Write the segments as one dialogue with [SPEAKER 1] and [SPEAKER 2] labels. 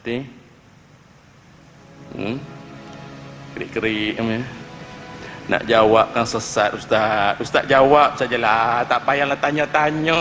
[SPEAKER 1] Mufti? Kerik-kerik ya. Nak jawab kan sesat Ustaz. Ustaz jawab sajalah, tak payahlah tanya-tanya.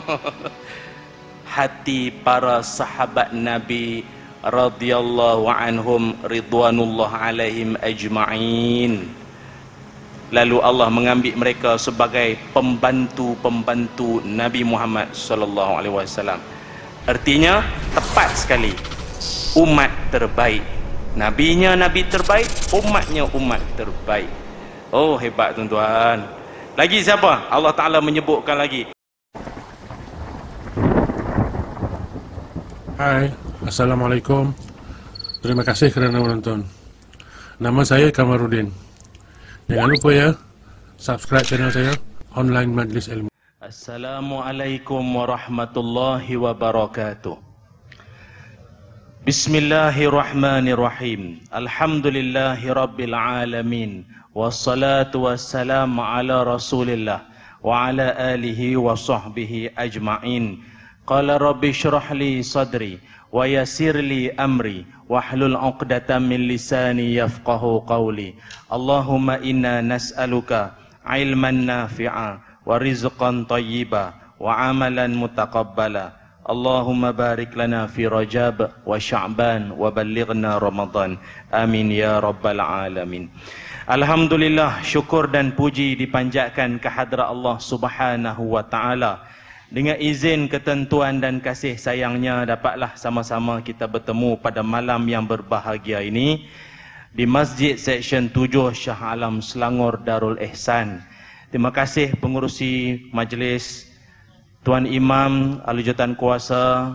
[SPEAKER 1] Hati para sahabat Nabi radhiyallahu anhum ridwanullah alaihim ajma'in. Lalu Allah mengambil mereka sebagai pembantu-pembantu Nabi Muhammad sallallahu alaihi wasallam. Artinya tepat sekali. Umat terbaik. Nabinya nabi terbaik, umatnya umat terbaik. Oh, hebat tuan-tuan. Lagi siapa? Allah Ta'ala menyebutkan lagi.
[SPEAKER 2] Hai, Assalamualaikum. Terima kasih kerana menonton. Nama saya Kamarudin. Jangan lupa ya, subscribe channel saya, Online Majlis Ilmu.
[SPEAKER 1] Assalamualaikum warahmatullahi wabarakatuh. Bismillahirrahmanirrahim. Alhamdulillahi rabbil alamin. Wassalatu wassalamu ala rasulillah wa ala alihi wa sahbihi ajma'in. Qala rabbi syrah li sadri wa yassir li amri wahlul 'uqdatam min lisani yafqahu qawli. Allahumma inna nas'aluka ilman nafi'a wa rizqan thayyiba wa amalan mutaqabbala. Allahumma barik lana fi Rajab wa Sya'ban wa ballighna Ramadan. Amin ya rabbal alamin. Alhamdulillah, syukur dan puji dipanjatkan kehadrat Allah Subhanahu wa taala. Dengan izin, ketentuan dan kasih sayangnya, dapatlah sama-sama kita bertemu pada malam yang berbahagia ini di Masjid Seksyen 7 Shah Alam Selangor Darul Ihsan. Terima kasih pengurusi majlis, Tuan Imam, Ahli Jawatan Kuasa,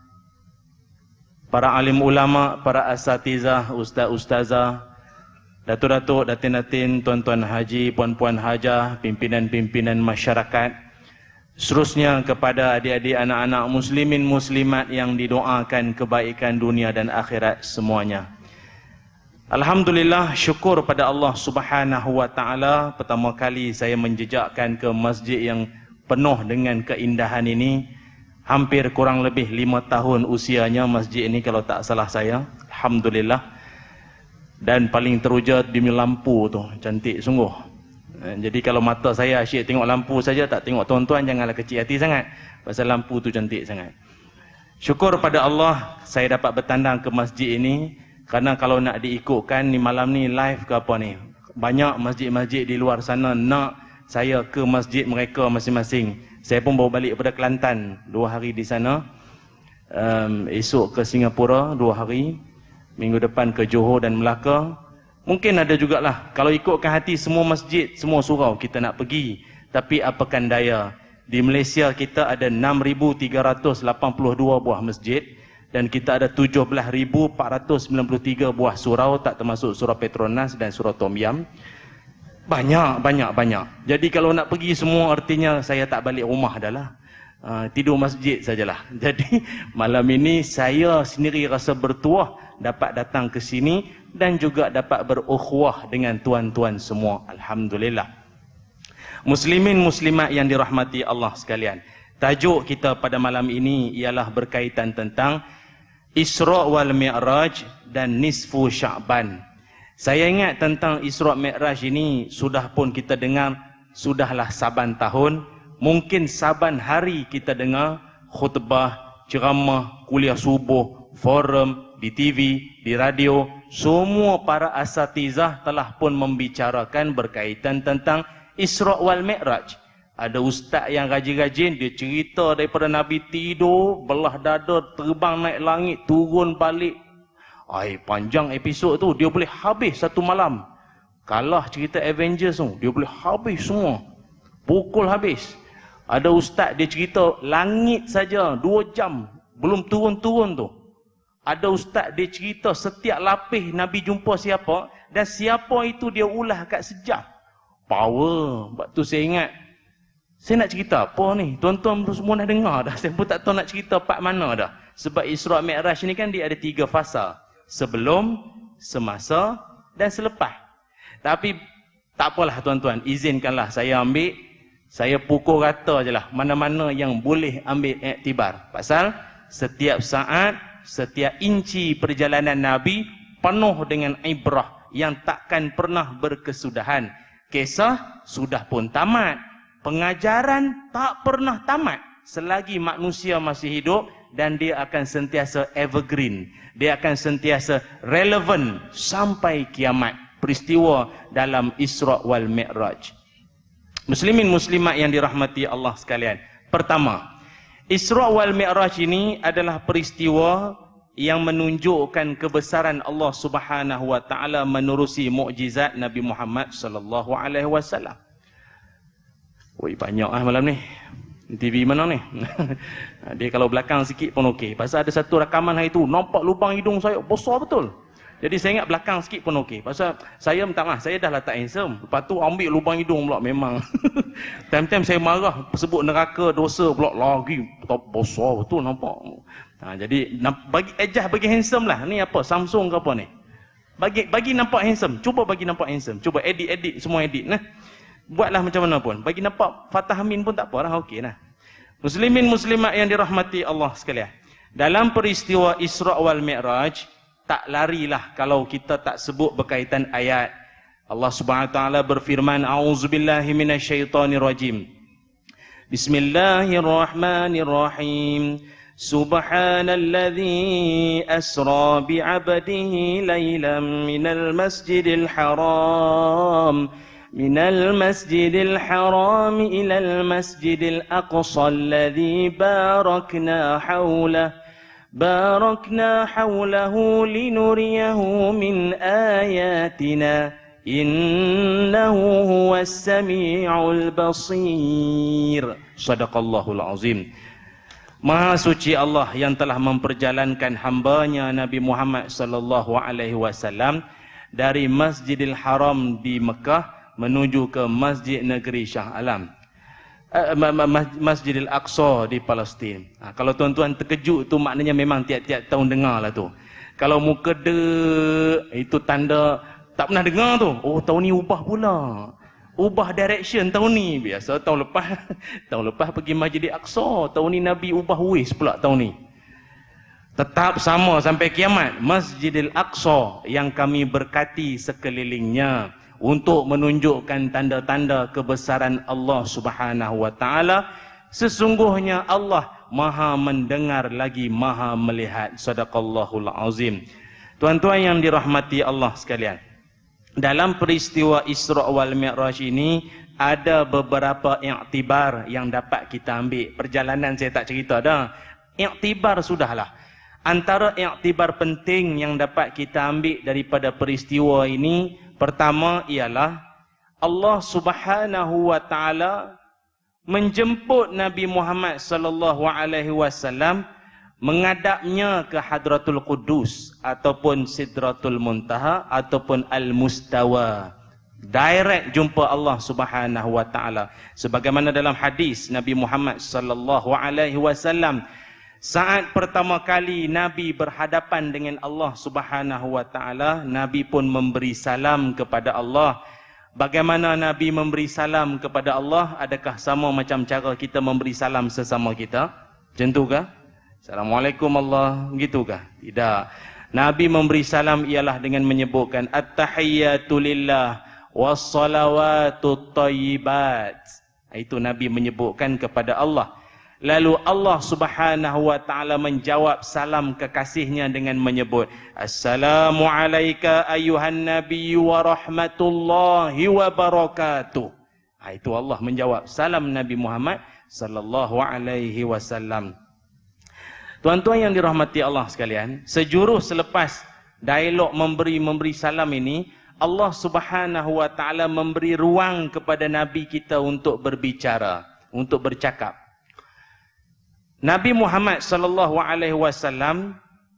[SPEAKER 1] para alim ulama, para asatizah, ustaz-ustazah, datuk-datuk, datin-datin, tuan-tuan haji, puan-puan hajah, pimpinan-pimpinan masyarakat, seterusnya kepada adik-adik anak-anak muslimin muslimat yang didoakan kebaikan dunia dan akhirat semuanya. Alhamdulillah, syukur pada Allah Subhanahu wa taala, pertama kali saya menjejakkan ke masjid yang penuh dengan keindahan ini. Hampir kurang lebih 5 tahun usianya masjid ini kalau tak salah saya. Alhamdulillah. Dan paling teruja di lampu tu, cantik sungguh. Jadi kalau mata saya asyik tengok lampu saja, tak tengok tuan-tuan, janganlah kecil hati sangat, pasal lampu tu cantik sangat. Syukur pada Allah saya dapat bertandang ke masjid ini, kerana kalau nak diikutkan ni malam ni live ke apa ni, banyak masjid-masjid di luar sana nak saya ke masjid mereka masing-masing. Saya pun baru balik daripada Kelantan 2 hari di sana, esok ke Singapura 2 hari, minggu depan ke Johor dan Melaka. Mungkin ada jugalah, kalau ikutkan hati semua masjid, semua surau kita nak pergi. Tapi apakan daya, di Malaysia kita ada 6,382 buah masjid dan kita ada 17,493 buah surau, tak termasuk surau Petronas dan surau Tom Yam. Banyak. Jadi kalau nak pergi semua, artinya saya tak balik rumah dah lah. Tidur masjid sajalah. Jadi malam ini saya sendiri rasa bertuah dapat datang ke sini dan juga dapat berukhuwah dengan tuan-tuan semua. Alhamdulillah. Muslimin muslimat yang dirahmati Allah sekalian, tajuk kita pada malam ini ialah berkaitan tentang Isra wal Mi'raj dan nisfu Sya'ban. Saya ingat tentang Isra Mi'raj ini sudah pun kita dengar, sudahlah saban tahun. Mungkin saban hari kita dengar khutbah, ceramah, kuliah subuh, forum, di TV, di radio. Semua para asatizah telah pun membicarakan berkaitan tentang Isra wal Mi'raj. Ada ustaz yang rajin-rajin, dia cerita daripada Nabi tidur, belah dada, terbang naik langit, turun balik. Panjang episod tu, dia boleh habis satu malam. Kalah cerita Avengers tu, dia boleh habis semua. Pukul habis. Ada ustaz dia cerita langit saja 2 jam belum turun-turun tu. Ada ustaz dia cerita setiap lapis Nabi jumpa siapa dan siapa itu dia ulah kat sejam. Power. Sebab tu saya ingat, saya nak cerita apa ni? Tuan-tuan semua dah dengar dah. Saya pun tak tahu nak cerita part mana dah. Sebab Isra Mi'raj ni kan dia ada 3 fasa. Sebelum, semasa dan selepas. Tapi tak apalah tuan-tuan, izinkanlah saya ambil, saya pukul rata je lah mana-mana yang boleh ambil iktibar. Pasal setiap saat setiap inci perjalanan Nabi penuh dengan ibrah yang takkan pernah berkesudahan. Kisah sudah pun tamat, pengajaran tak pernah tamat selagi manusia masih hidup, dan dia akan sentiasa evergreen, dia akan sentiasa relevan sampai kiamat. Peristiwa dalam Isra wal Mi'raj. Muslimin muslimat yang dirahmati Allah sekalian, pertama, Isra wal Mi'raj ini adalah peristiwa yang menunjukkan kebesaran Allah Subhanahu wa taala menerusi mukjizat Nabi Muhammad sallallahu alaihi wasallam. Oi, banyak malam ni. TV mana ni? Dia kalau belakang sikit pun okey. Pasal ada satu rakaman hari tu, nampak lubang hidung saya besar betul. Jadi saya ingat belakang sikit pun okey. Pasal saya minta maaf, saya dah lah tak handsome. Lepas tu ambil lubang hidung pula memang. Time-time saya marah, sebut neraka, dosa pula lagi. Besar betul nampak. Jadi bagi handsome lah. Ni apa? Samsung ke apa ni? Bagi nampak handsome. Cuba bagi nampak handsome. Cuba edit semua edit nah. Buatlah macam mana pun. Bagi nampak Fatah Amin pun tak apa lah. Okey lah. Muslimin muslimat yang dirahmati Allah sekalian. Dalam peristiwa Isra wal Mi'raj, tak larilah kalau kita tak sebut berkaitan ayat. Allah Subhanahu wa taala berfirman, a'udzubillahi minasyaitonirrajim. Bismillahirrahmanirrahim. Subhanalladzi asra bi'abdihi laylan minal masjidil haram إلى المسجد الأقصى الذي باركنا حوله لنريه من آياتنا إنه هو السميع البصير. Sadaqallahul azim. Maha suci Allah yang telah memperjalankan hambanya Nabi Muhammad sallallahu alaihi wasallam dari Masjidil Haram di Mekah menuju ke Masjid Negeri Shah Alam, Masjidil Aqsa di Palestin. Kalau tuan-tuan terkejut tu maknanya memang tiap-tiap tahun dengar lah tu. Kalau muka itu tanda tak pernah dengar tu. Oh, tahun ni ubah pula, ubah direction tahun ni. Biasa tahun lepas pergi Masjidil Aqsa, tahun ni Nabi ubah ways pula tahun ni. Tetap sama sampai kiamat. Masjidil Aqsa yang kami berkati sekelilingnya untuk menunjukkan tanda-tanda kebesaran Allah Subhanahu wa taala. Sesungguhnya Allah Maha mendengar lagi Maha melihat. Sadaqallahul azim. Tuan-tuan yang dirahmati Allah sekalian, dalam peristiwa Isra wal Mi'raj ini ada beberapa iktibar yang dapat kita ambil. Perjalanan saya tak cerita dah. Iktibar sudahlah. Antara iktibar penting yang dapat kita ambil daripada peristiwa ini, pertama ialah Allah Subhanahu wa taala menjemput Nabi Muhammad sallallahu alaihi wasallam, mengadapnya ke Hadratul Qudus ataupun Sidratul Muntaha ataupun Al-Mustawa. Direct jumpa Allah Subhanahu wa taala. Sebagaimana dalam hadis Nabi Muhammad sallallahu alaihi wasallam, saat pertama kali Nabi berhadapan dengan Allah Subhanahu wa taala, Nabi pun memberi salam kepada Allah. Bagaimana Nabi memberi salam kepada Allah? Adakah sama macam cara kita memberi salam sesama kita? Macam tu kah? Assalamualaikum Allah, gitukah? Tidak. Nabi memberi salam ialah dengan menyebutkan at-tahiyyatu lillah was-salawatut thayyibat. Itu Nabi menyebutkan kepada Allah. Lalu Allah Subhanahu wa taala menjawab salam kekasihnya dengan menyebut, Assalamu alayka ayuhan nabiyyu wa rahmatullahi wa barakatuh. Itu Allah menjawab salam Nabi Muhammad sallallahu alaihi wasallam. Tuan-tuan yang dirahmati Allah sekalian, sejurus selepas dialog memberi salam ini, Allah Subhanahu wa taala memberi ruang kepada Nabi kita untuk berbicara, untuk bercakap. Nabi Muhammad sallallahu alaihi wasallam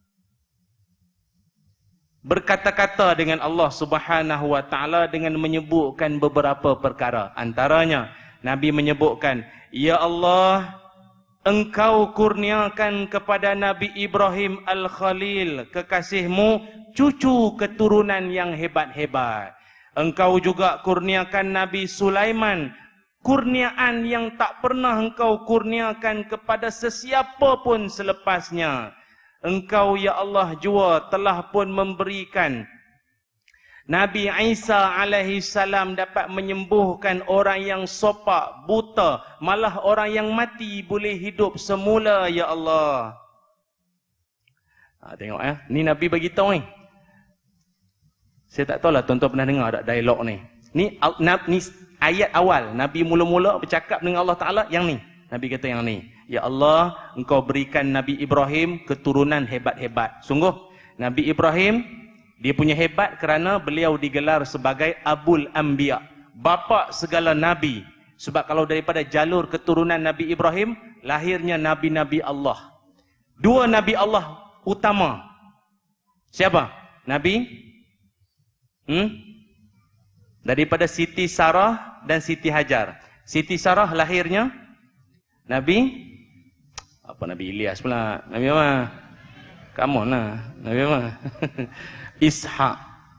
[SPEAKER 1] berkata-kata dengan Allah Subhanahu wa taala dengan menyebutkan beberapa perkara. Antaranya Nabi menyebutkan, Ya Allah, Engkau kurniakan kepada Nabi Ibrahim Al-Khalil, kekasihmu, cucu keturunan yang hebat-hebat. Engkau juga kurniakan Nabi Sulaiman, kurniaan yang tak pernah Engkau kurniakan kepada sesiapa pun selepasnya. Engkau ya Allah jua telah pun memberikan Nabi Isa alaihi salam dapat menyembuhkan orang yang sopak, buta, malah orang yang mati boleh hidup semula ya Allah. Tengok ni Nabi bagi tahu ni. Saya tak tahulah tuan-tuan pernah dengar tak dialog ni. Ni ayat awal Nabi mula-mula bercakap dengan Allah Taala yang ni. Nabi kata yang ni. Ya Allah, engkau berikan Nabi Ibrahim keturunan hebat-hebat. Sungguh Nabi Ibrahim dia punya hebat kerana beliau digelar sebagai Abul Anbiya, bapa segala nabi. Sebab kalau daripada jalur keturunan Nabi Ibrahim, lahirnya nabi-nabi Allah. Dua nabi Allah utama. Siapa? Nabi? Daripada Siti Sarah dan Siti Hajar. Siti Sarah lahirnya Nabi? Apa Nabi Ilyas pula? Nabi apa? Come on lah. Nabi apa? Ishak.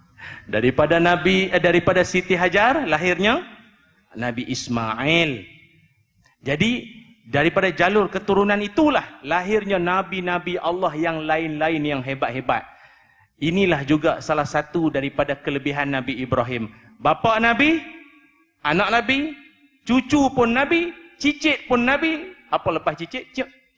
[SPEAKER 1] Daripada Siti Hajar lahirnya Nabi Ismail. Jadi daripada jalur keturunan itulah lahirnya nabi-nabi Allah yang lain-lain yang hebat-hebat. Inilah juga salah satu daripada kelebihan Nabi Ibrahim. Bapa Nabi, anak Nabi, cucu pun Nabi, cicit pun Nabi. Apa lepas cicit?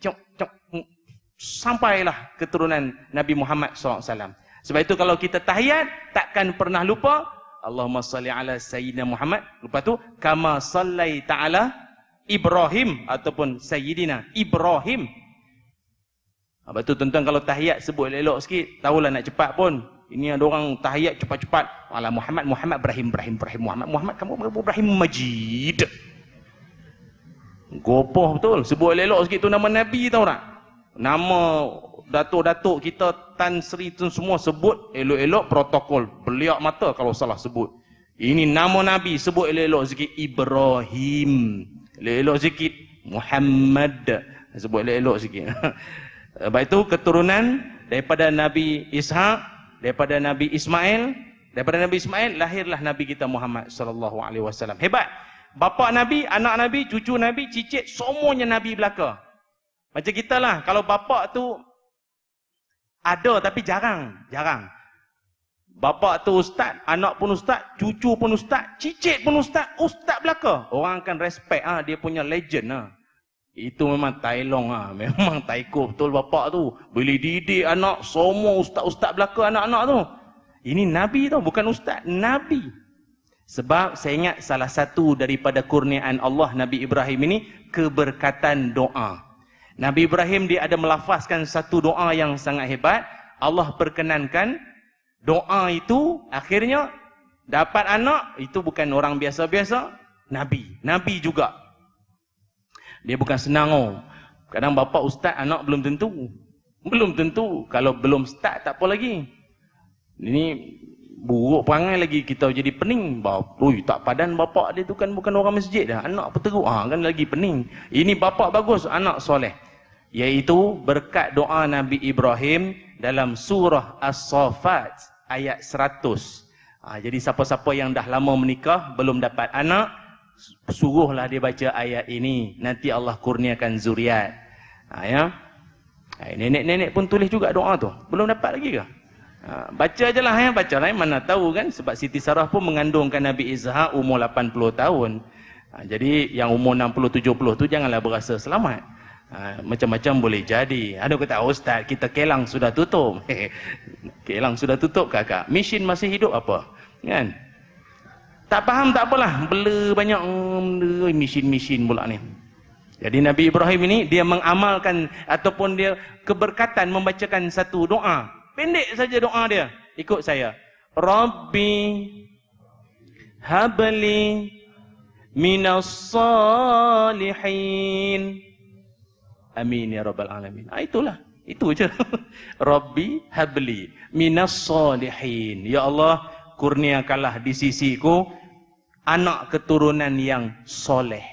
[SPEAKER 1] Sampailah keturunan Nabi Muhammad SAW. Sebab itu kalau kita tahiyat, takkan pernah lupa Allahumma salli ala Sayyidina Muhammad. Lepas tu, kama sallai ta'ala Ibrahim ataupun Sayyidina Ibrahim. Lepas tu tuan-tuan kalau tahiyat sebut elok sikit, tahulah nak cepat pun. Ini ada orang tahiyat cepat-cepat. Ala Muhammad, Ibrahim, Muhammad, kamu Ibrahim Majid. Gopoh betul. Sebut elok sikit tu nama Nabi tahu tak? Nama datuk-datuk kita, Tan Sri tu semua sebut elok-elok protokol. Beliak mata kalau salah sebut. Ini nama Nabi, sebut elok-elok sikit Ibrahim. Elok-elok sikit Muhammad. Sebut elok-elok sikit. Lepas itu keturunan daripada Nabi Ishak, daripada Nabi Ismail, lahirlah Nabi kita Muhammad sallallahu alaihi wasallam. Hebat. Bapa Nabi, anak Nabi, cucu Nabi, cicit, semuanya Nabi belaka. Macam kita lah, kalau bapa tu ada tapi jarang. Bapa tu ustaz, anak pun ustaz, cucu pun ustaz, cicit pun ustaz belaka. Orang akan respect dia punya legend . Itu memang tailong memang taiko betul bapa tu. Boleh didik anak, semua ustaz-ustaz belaka anak-anak tu. Ini Nabi tu, bukan ustaz, Nabi. Sebab saya ingat salah satu daripada kurniaan Allah Nabi Ibrahim ini keberkatan doa. Nabi Ibrahim dia ada melafazkan satu doa yang sangat hebat. Allah perkenankan doa itu akhirnya dapat anak. Itu bukan orang biasa-biasa, Nabi juga. Dia bukan senang. Kadang bapa ustaz, anak belum tentu. Kalau belum start tak apa lagi. Ini buruk perangai lagi, kita jadi pening. Tak padan bapa dia tu kan bukan orang masjid dah. Anak peteruk kan lagi pening. Ini bapa bagus, anak soleh. Iaitu berkat doa Nabi Ibrahim dalam surah As-Saffat ayat 100. Jadi siapa-siapa yang dah lama menikah belum dapat anak, suruhlah dia baca ayat ini, nanti Allah kurniakan zuriat. Nenek-nenek pun tulis juga doa tu. Belum dapat lagi ke? Baca je lah baca lah. Mana tahu kan, sebab Siti Sarah pun mengandungkan Nabi Ishak umur 80 tahun. Jadi yang umur 60-70 tu janganlah berasa selamat. Macam-macam boleh jadi. Ada kata, ustaz, kita Kelang sudah tutup. Kelang sudah tutup kakak, mesin masih hidup apa kan? Tak faham tak apalah, bela banyak mesin pula ni. Jadi Nabi Ibrahim ini dia mengamalkan ataupun dia keberkatan membacakan satu doa. Pendek saja doa dia. Ikut saya. Rabbi habli minas salihin. Amin ya rabbal alamin. Itulah. Itu je. Rabbi habli minas salihin. Ya Allah, kurniakanlah di sisiku anak keturunan yang soleh.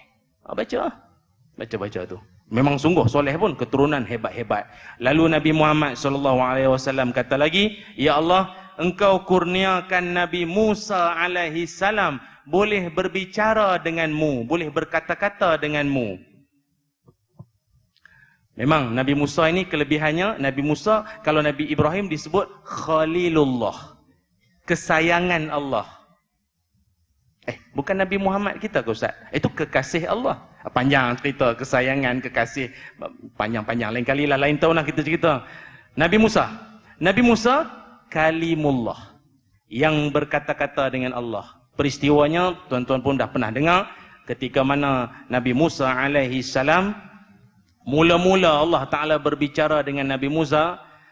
[SPEAKER 1] Baca tu. Memang sungguh soleh pun, keturunan hebat-hebat. Lalu Nabi Muhammad SAW kata lagi, ya Allah, engkau kurniakan Nabi Musa alaihi salam boleh berbicara denganmu, boleh berkata-kata denganmu. Memang Nabi Musa ini kelebihannya, Nabi Musa, kalau Nabi Ibrahim disebut Khalilullah, kesayangan Allah. Bukan Nabi Muhammad kita ke Ustaz? Itu kekasih Allah. Panjang cerita kesayangan, kekasih, panjang-panjang. Lain kali lah, lain tahun lah kita cerita. Nabi Musa Kalimullah, yang berkata-kata dengan Allah. Peristiwanya tuan-tuan pun dah pernah dengar, ketika mana Nabi Musa alaihi salam, mula-mula Allah Ta'ala berbicara dengan Nabi Musa,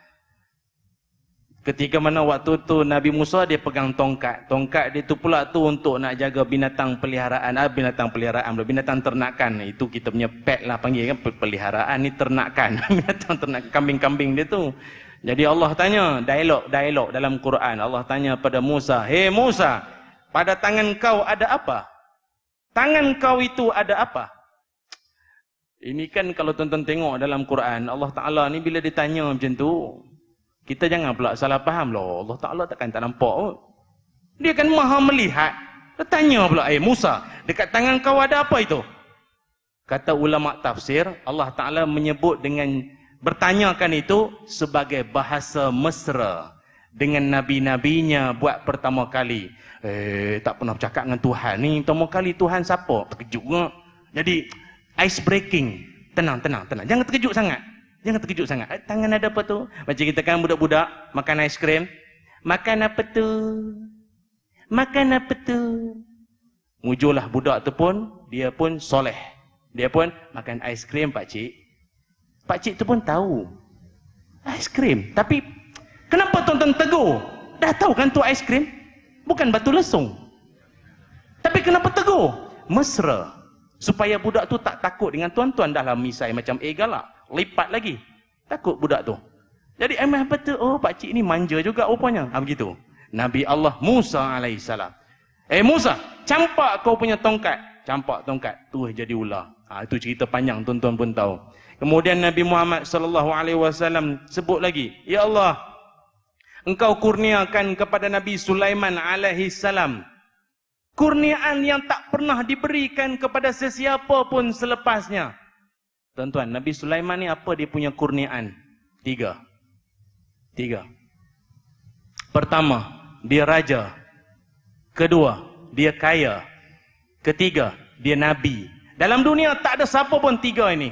[SPEAKER 1] ketika mana waktu tu Nabi Musa dia pegang tongkat. Tongkat dia tu pula tu untuk nak jaga binatang peliharaan, binatang ternakan. Itu kita punya pet lah panggil kan, peliharaan ni ternakan. Binatang ternakan, kambing-kambing dia tu. Jadi Allah tanya, dialog dalam Quran. Allah tanya pada Musa, "Hei Musa, pada tangan kau ada apa? Tangan kau itu ada apa?" Ini kan kalau tuan-tuan tengok dalam Quran, Allah Ta'ala ni bila ditanya macam tu, kita jangan pula salah faham lah. Allah Ta'ala takkan tak nampak kot. Dia kan maha melihat. Dia tanya pula, Musa, dekat tangan kau ada apa itu? Kata ulama tafsir, Allah Ta'ala menyebut dengan bertanyakan itu sebagai bahasa mesra dengan nabi-nabinya buat pertama kali. Tak pernah bercakap dengan Tuhan ni, pertama kali Tuhan siapa? Terkejut ke? Jadi ice breaking. Tenang. Jangan terkejut sangat. Tangan ada apa tu? Macam kita kan budak-budak makan aiskrim. Makan apa tu? Mujurlah budak tu pun, dia pun soleh. Dia pun makan aiskrim pakcik. Pakcik tu pun tahu aiskrim. Tapi kenapa tuan-tuan tegur? Dah tahu kan tu aiskrim? Bukan batu lesung. Tapi kenapa tegur? Mesra. Supaya budak tu tak takut dengan tuan-tuan. Dah lah misai macam galak. Lipat lagi. Takut budak tu. Jadi emang apa tu? Oh, pakcik ni manja juga rupanya. Begitu. Nabi Allah Musa alaihissalam. Musa, campak kau punya tongkat. Campak tongkat. Tu jadi ular. Itu cerita panjang, tuan-tuan pun tahu. Kemudian Nabi Muhammad sallallahu alaihi wasallam sebut lagi, "Ya Allah, Engkau kurniakan kepada Nabi Sulaiman alaihissalam kurniaan yang tak pernah diberikan kepada sesiapa pun selepasnya." Tuan-tuan, Nabi Sulaiman ni apa dia punya kurniaan? Tiga. Pertama, dia raja. Kedua, dia kaya. Ketiga, dia nabi. Dalam dunia tak ada siapa pun tiga ini.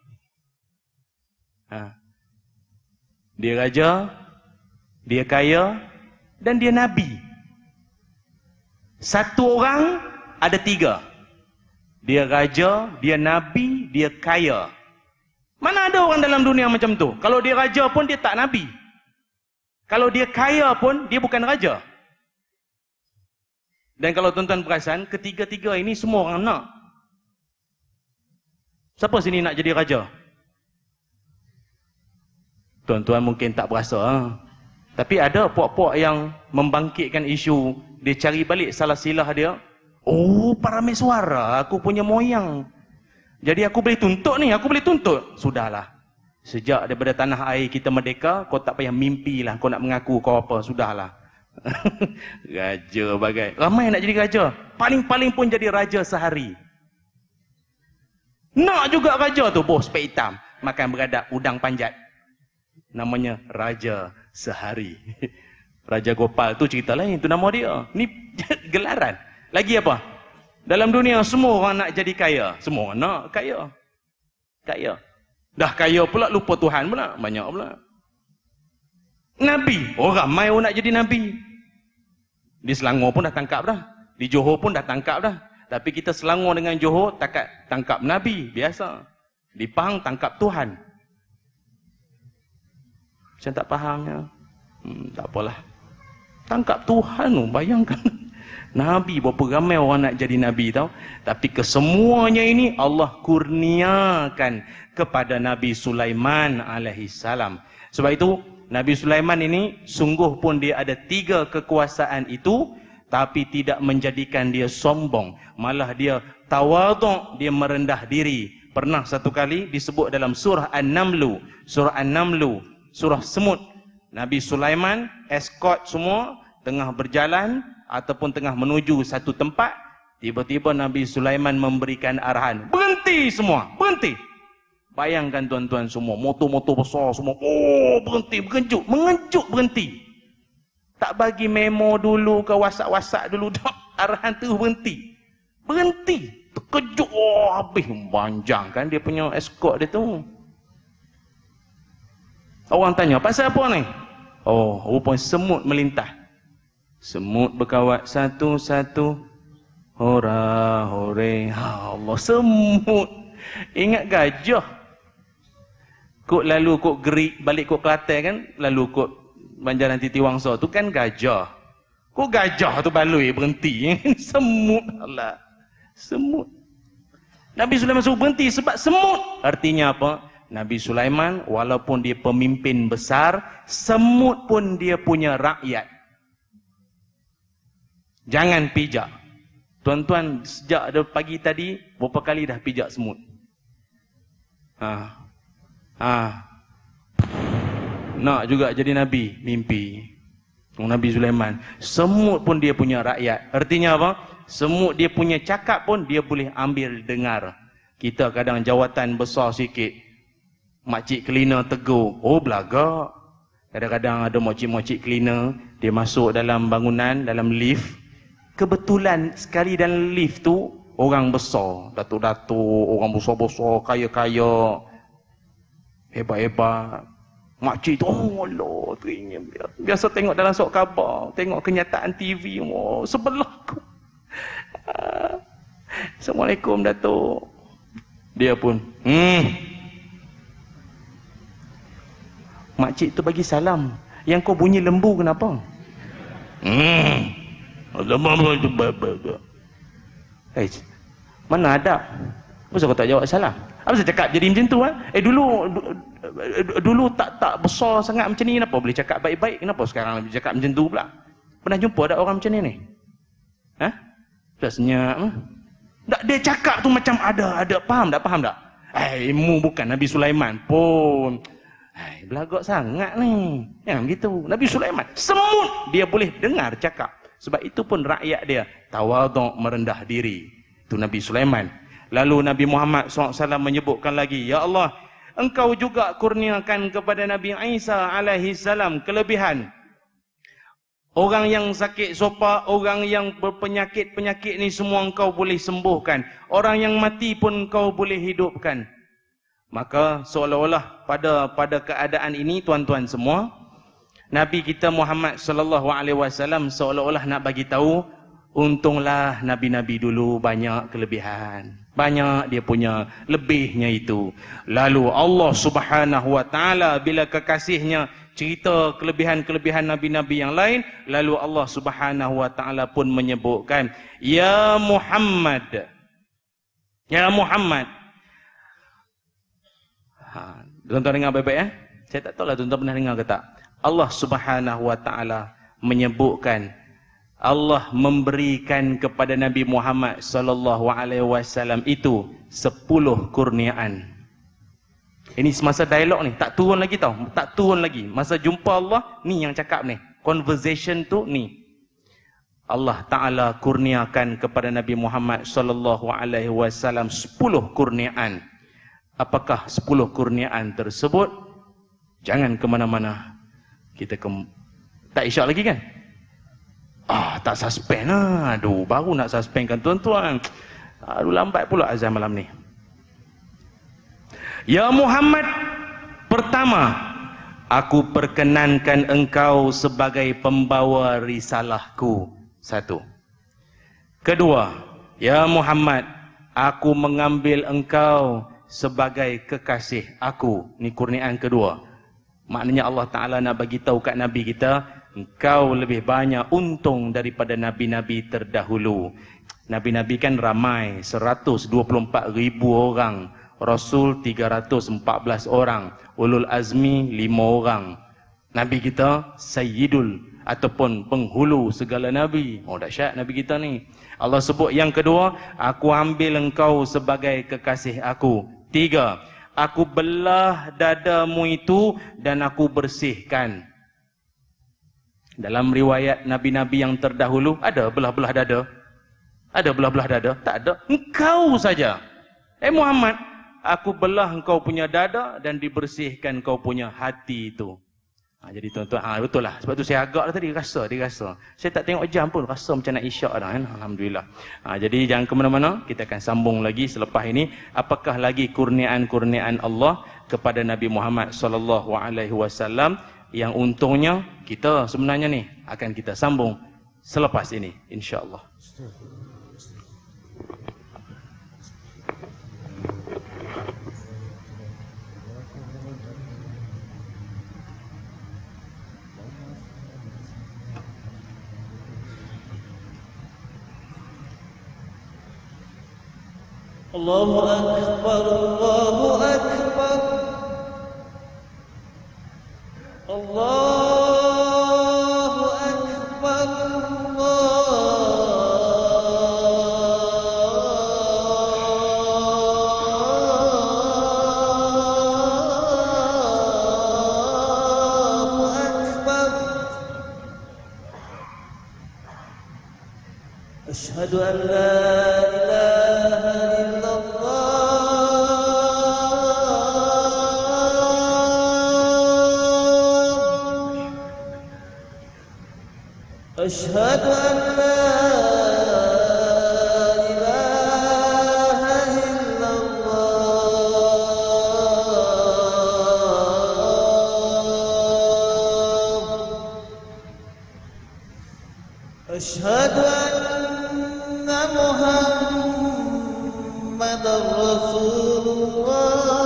[SPEAKER 1] Dia raja, dia kaya, dan dia nabi. Satu orang ada tiga. Dia raja, dia nabi, dia kaya. Mana ada orang dalam dunia macam tu? Kalau dia raja pun dia tak nabi. Kalau dia kaya pun dia bukan raja. Dan kalau tuan-tuan perasan, ketiga-tiga ini semua orang nak. Siapa sini nak jadi raja? Tuan-tuan mungkin tak berasa. Tapi ada puak-puak yang membangkitkan isu, dia cari balik salah silah dia. Oh, parameswara, aku punya moyang. Jadi aku boleh tuntut ni, Sudahlah. Sejak daripada tanah air kita merdeka, kau tak payah mimpilah kau nak mengaku kau apa. Sudahlah. Raja bagai. Ramai nak jadi raja. Paling-paling pun jadi raja sehari. Nak juga raja tu, spek hitam. Makan beradab, udang panjat. Namanya raja sehari. Raja Gopal tu cerita lain, tu nama dia. Ni gelaran. Lagi apa? Dalam dunia semua orang nak jadi kaya. Semua orang nak kaya. Kaya. Dah kaya pula lupa Tuhan pula. Banyak pula. Nabi. Ramai orang nak jadi Nabi. Di Selangor pun dah tangkap dah. Di Johor pun dah tangkap dah. Tapi kita Selangor dengan Johor tangkap Nabi. Biasa. Di Pahang tangkap Tuhan. Macam tak fahamnya. Tak apalah. Tangkap Tuhan tu. Bayangkan. Nabi, berapa ramai orang nak jadi Nabi tau. Tapi kesemuanya ini Allah kurniakan kepada Nabi Sulaiman alaihissalam. Sebab itu Nabi Sulaiman ini sungguh pun dia ada 3 kekuasaan itu, tapi tidak menjadikan dia sombong. Malah dia tawaduk, dia merendah diri. Pernah satu kali disebut dalam surah An-Namlu. Surah An-Namlu, surah semut. Nabi Sulaiman escort semua tengah berjalan ataupun tengah menuju satu tempat, tiba-tiba Nabi Sulaiman memberikan arahan, berhenti semua, berhenti. Bayangkan tuan-tuan semua, motor-motor besar semua, berhenti, mengejut berhenti. Tak bagi memo dulu ke WhatsApp dulu, tak, arahan tu berhenti. Terkejut, habis panjang kan dia punya escort dia tu. Orang tanya, pasal apa ni? Oh, rupanya semut melintas. Semut berkawat satu-satu, hora-hore. Allah, semut. Ingat gajah. Lalu gerik balik Kelantan kan, lalu Banjaran Titi Wangsa tu kan gajah. Gajah tu baloi berhenti. Semut Allah. Semut. Nabi Sulaiman suruh berhenti sebab semut. Artinya apa? Nabi Sulaiman walaupun dia pemimpin besar, semut pun dia punya rakyat. Jangan pijak. Tuan-tuan, sejak pagi tadi berapa kali dah pijak semut? Nak juga jadi Nabi, mimpi. Nabi Sulaiman. Semut pun dia punya rakyat. Artinya apa? Semut dia punya cakap pun dia boleh ambil dengar. Kita kadang jawatan besar sikit, makcik cleaner tegur, oh belagak. Kadang-kadang ada makcik-makcik cleaner, dia masuk dalam bangunan, dalam lift. Kebetulan sekali dalam lift tu, orang besar, datuk-datuk, orang besar-besar, kaya-kaya, hebat-hebat. Makcik tu, oh Allah, teringin. Biasa tengok dalam surat khabar, tengok kenyataan TV, oh, sebelah aku. Assalamualaikum Datuk. Dia pun, makcik tu bagi salam. Yang kau bunyi lembu kenapa? Mana ada? Kenapa kau tak jawab salam? Apa saya cakap jadi macam tu? Dulu tak besar sangat macam ni. Kenapa boleh cakap baik-baik? Kenapa sekarang boleh cakap macam tu pula? Pernah jumpa ada orang macam ni? Dah senyap. Tak, dia cakap tu macam ada. Faham tak? Mu bukan Nabi Sulaiman pun. Belagak sangat ni. Yang begitu. Nabi Sulaiman, semut dia boleh dengar cakap. Sebab itu pun rakyat dia tawaduk, merendah diri. Itu Nabi Sulaiman. Lalu Nabi Muhammad SAW menyebutkan lagi, ya Allah, Engkau juga kurniakan kepada Nabi Isa alaihi salam kelebihan. Orang yang sakit sopak, orang yang berpenyakit-penyakit ni semua Engkau boleh sembuhkan. Orang yang mati pun Engkau boleh hidupkan. Maka seolah-olah pada keadaan ini tuan-tuan semua, Nabi kita Muhammad sallallahu alaihi wasallam seolah-olah nak bagi tahu, untunglah nabi-nabi dulu banyak kelebihan. Banyak dia punya lebihnya itu. Lalu Allah Subhanahu wa taala bila kekasihnya cerita kelebihan-kelebihan nabi-nabi yang lain, lalu Allah Subhanahu wa taala pun menyebutkan, ya Muhammad. Ya Muhammad. Tuan-tuan dengar baik-baik ya. Saya tak tahu lah tuan-tuan pernah dengar ke tak. Allah Subhanahu wa taala menyebutkan, Allah memberikan kepada Nabi Muhammad sallallahu alaihi wasallam itu 10 kurniaan. Ini semasa dialog ni, tak turun lagi tau, tak turun lagi. Masa jumpa Allah, ni yang cakap ni. Conversation tu ni. Allah Taala kurniakan kepada Nabi Muhammad sallallahu alaihi wasallam 10 kurniaan. Apakah 10 kurniaan tersebut? Jangan ke mana-mana. Kita tak isyak lagi kan? Tak suspend lah. Aduh, baru nak suspend kan tuan-tuan. Aduh, lambat pula azan malam ni. Ya Muhammad, pertama, aku perkenankan engkau sebagai pembawa risalahku. 1. Kedua, ya Muhammad, aku mengambil engkau sebagai kekasih aku. Ni kurniaan kedua. Maknanya Allah Ta'ala nak bagi tahu kat Nabi kita, engkau lebih banyak untung daripada Nabi-Nabi terdahulu. Nabi-Nabi kan ramai, 124,000 orang. Rasul 314 orang. Ulul Azmi 5 orang. Nabi kita Sayyidul ataupun penghulu segala Nabi. Oh dahsyat Nabi kita ni. Allah sebut yang kedua, aku ambil engkau sebagai kekasih aku. 3, aku belah dadamu itu dan aku bersihkan. Dalam riwayat Nabi-Nabi yang terdahulu, ada belah-belah dada? Ada belah-belah dada? Tak ada. Engkau saja. Muhammad, aku belah engkau punya dada dan dibersihkan kau punya hati itu. Jadi tuan-tuan, betul lah. Sebab tu saya agak tadi rasa. Saya tak tengok jam pun, rasa macam nak isyak dah kan. Alhamdulillah. Jadi jangan ke mana-mana, kita akan sambung lagi selepas ini. Apakah lagi kurniaan-kurniaan Allah kepada Nabi Muhammad sallallahu alaihi wasallam yang untungnya kita sebenarnya ni akan kita sambung selepas ini insya-Allah.
[SPEAKER 3] Allahu Akbar, Allahu Akbar, Allahu Akbar, Allahu Akbar. Asyhadu an la ilaha أشهد أن لا إله إلا الله أشهد أن محمدا رسول الله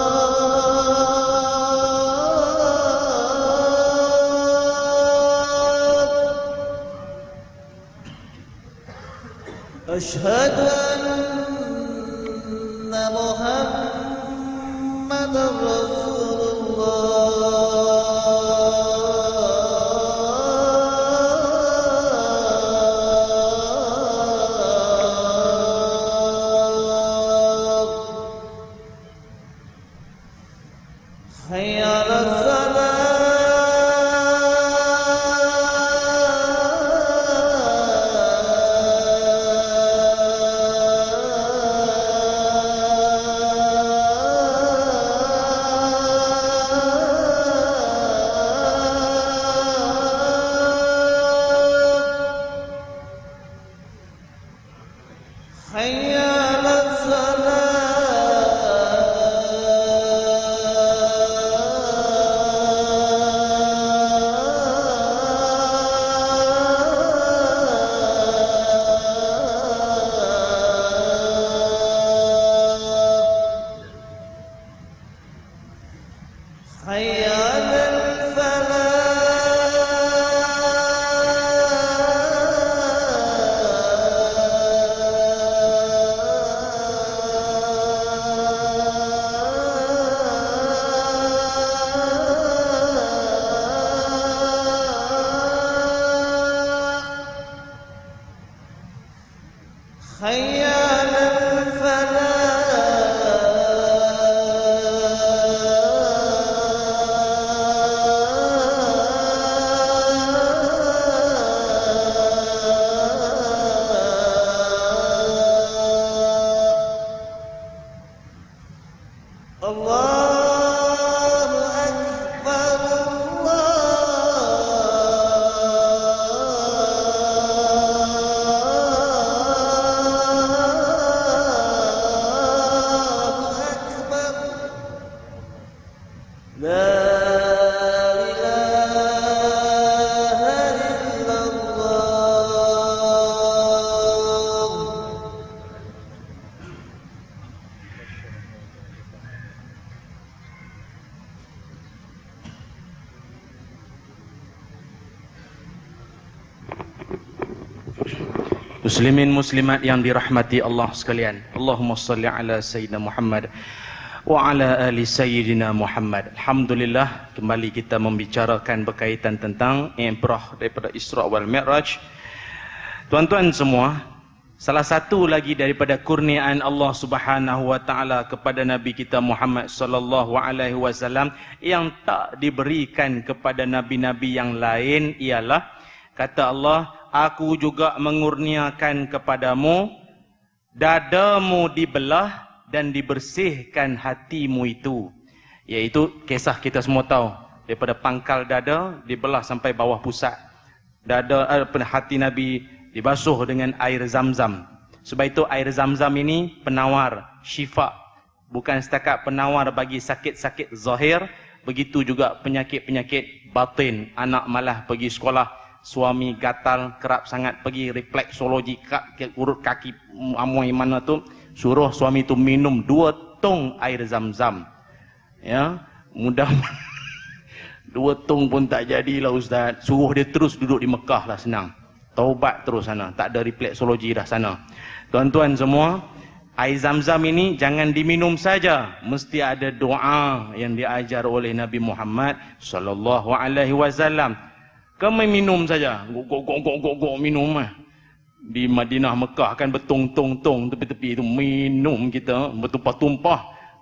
[SPEAKER 3] أشهد أن محمدا رسول الله حي على حي على الصلاة حي على حي على الفلاح الله أكبر الله أكبر لا إله إلا الله.
[SPEAKER 1] Muslimin muslimat yang dirahmati Allah sekalian. Allahumma salli ala Sayyidina Muhammad wa ala ali Sayyidina Muhammad. Alhamdulillah, kembali kita membicarakan berkaitan tentang Ibrah daripada Isra wal Mi'raj. Tuan-tuan semua, salah satu lagi daripada kurniaan Allah Subhanahu wa taala kepada Nabi kita Muhammad sallallahu alaihi wasallam yang tak diberikan kepada nabi-nabi yang lain ialah, kata Allah, aku juga mengurniakan kepadamu dadamu dibelah dan dibersihkan hatimu itu. Iaitu kisah kita semua tahu. Daripada pangkal dada dibelah sampai bawah pusat. Hati Nabi dibasuh dengan air Zam-Zam. Sebab itu air Zam-Zam ini penawar, syifa. Bukan setakat penawar bagi sakit-sakit zahir, begitu juga penyakit-penyakit batin. Anak malah pergi sekolah, suami gatal, kerap sangat pergi refleksologi, urut kaki amuai mana tu, suruh suami tu minum 2 tong air Zam-Zam. Ya, mudah 2 tong pun tak jadilah ustaz. Suruh dia terus duduk di Mekah lah, senang. Taubat terus sana, tak ada refleksologi dah sana. Tuan-tuan semua, air Zam-Zam ini jangan diminum saja, mesti ada doa yang diajar oleh Nabi Muhammad sallallahu alaihi wasallam. Kamu minum saja, gok minum lah. Di Madinah Mekah kan betong-tong-tong tepi-tepi itu minum kita, bertumpah-tumpah.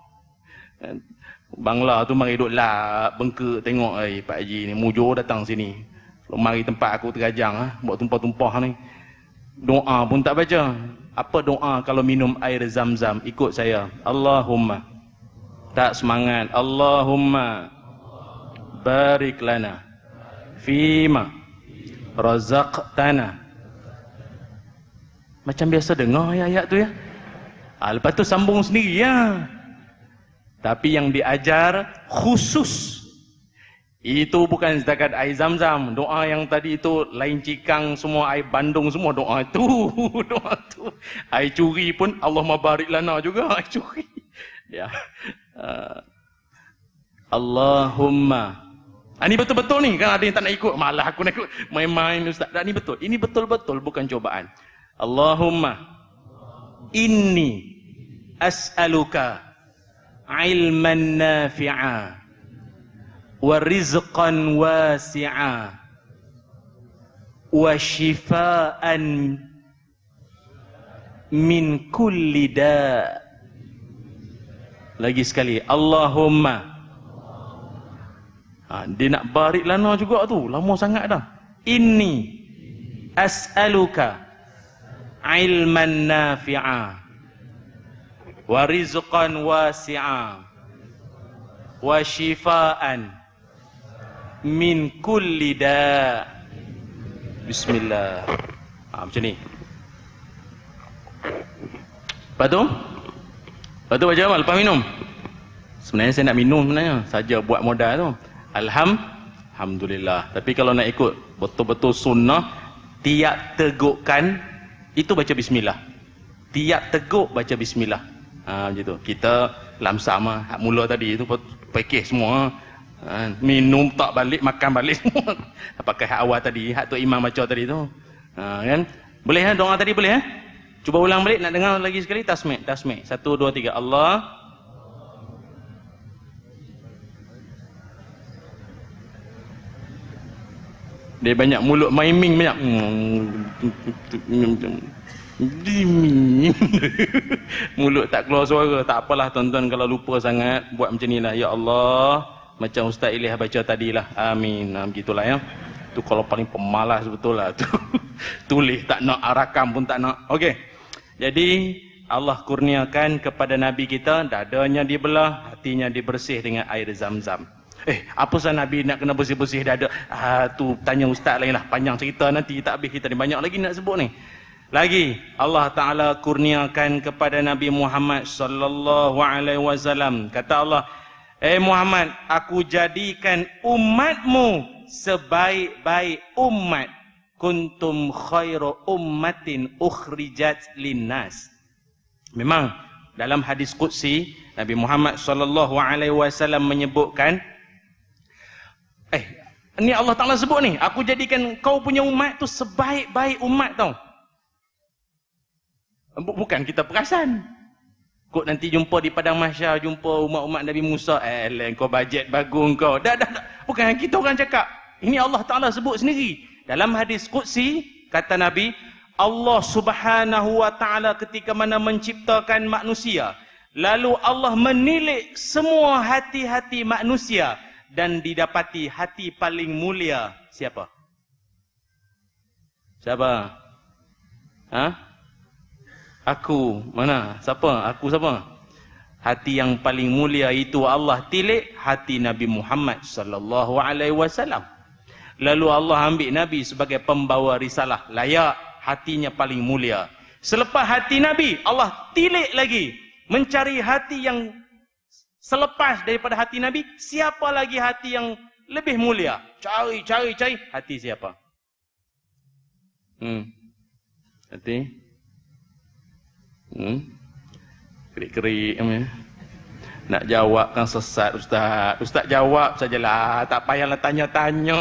[SPEAKER 1] Bangla tu mari duk lap bengkak tengok, Pak Haji ni mujur datang sini. Kalau mari tempat aku terajang buat tumpah-tumpah ni. Doa pun tak baca. Apa doa kalau minum air Zam-Zam? Ikut saya. Allahumma. Tak semangat. Allahumma barik lana fima razaqtana. Macam biasa dengar ayat tu ya. Lepas tu sambung sendiri ya. Tapi yang diajar khusus. Itu bukan setakat air Zam-Zam. Doa yang tadi itu lain cikang semua, air bandung semua doa itu. Doa tu. Air curi pun Allahumma barik lana juga air curi. Ya. Allahumma. Ini betul-betul ni, kan ada yang tak nak ikut, malah aku nak ikut main-main ustaz. Tak, ni betul. Ini betul-betul bukan cobaan. Allahumma inni as'aluka ilman nafi'a wa rizqan wasi'a wa shifaan min kulli da'. Lagi sekali, Allahumma. Dia nak barik lana juga tu, lama sangat dah. Inni as'aluka ilman nafi'a wa rizqan wasi'a wa shifaan min kulli da'. Bismillah. Macam ni. Lepas tu baca apa? Lepas minum. Sebenarnya saya nak minum sebenarnya, saja buat modal tu. Alhamdulillah. Tapi kalau nak ikut betul-betul sunnah, tiap tegukkan itu baca bismillah. Tiap teguk baca bismillah. Macam tu. Kita lamsam hak mula tadi itu package semua. Minum tak balik, makan balik semua. Pakai hak awal tadi, hak tu imam baca tadi tu. Kan? Boleh doa tadi boleh Cuba ulang balik, nak dengar lagi sekali. Tasmik. 1 2 3. Allah. Dia banyak mulut miming banyak. Mulut tak keluar suara. Tak apalah tuan-tuan kalau lupa sangat, buat macam ni lah. Ya Allah, macam Ustaz Ilyas baca tadilah. Amin. Begitulah ya. Tu kalau paling pemalas betul lah tu. Tulis tak nak, rakam pun tak nak. Okey. Jadi Allah kurniakan kepada Nabi kita, dadanya dibelah, hatinya dibersih dengan air Zam-Zam. Apa sah Nabi nak kena bersih-bersih dada? Tu tanya ustaz lain lah. Panjang cerita nanti tak habis kita ni. Banyak lagi nak sebut ni. Lagi Allah Ta'ala kurniakan kepada Nabi Muhammad sallallahu alaihi wasallam. Kata Allah, Muhammad, aku jadikan umatmu sebaik-baik umat. Kuntum khairu ummatin ukhrijat linnas. Memang dalam hadis qudsi Nabi Muhammad sallallahu alaihi wasallam menyebutkan, ni Allah Ta'ala sebut ni, aku jadikan kau punya umat tu sebaik-baik umat tau. Bukan kita perasan. Kok nanti jumpa di padang mahsyar, jumpa umat-umat Nabi Musa, kau bajet bagus kau. Dah. Bukan kita orang cakap. Ini Allah Ta'ala sebut sendiri. Dalam hadis qudsi, kata Nabi, Allah Subhanahu wa Ta'ala ketika mana menciptakan manusia, lalu Allah menilik semua hati-hati manusia, dan didapati hati paling mulia siapa? Siapa? Aku. Mana? Siapa? Aku siapa? Hati yang paling mulia itu Allah tilik hati Nabi Muhammad sallallahu alaihi wasallam. Lalu Allah ambil Nabi sebagai pembawa risalah, layak, hatinya paling mulia. Selepas hati Nabi, Allah tilik lagi mencari hati yang selepas daripada hati Nabi, siapa lagi hati yang lebih mulia? Cari, hati siapa? Hati? Kerik-kerik nak jawab kan sesat Ustaz. Ustaz jawab sajalah, tak payahlah tanya-tanya.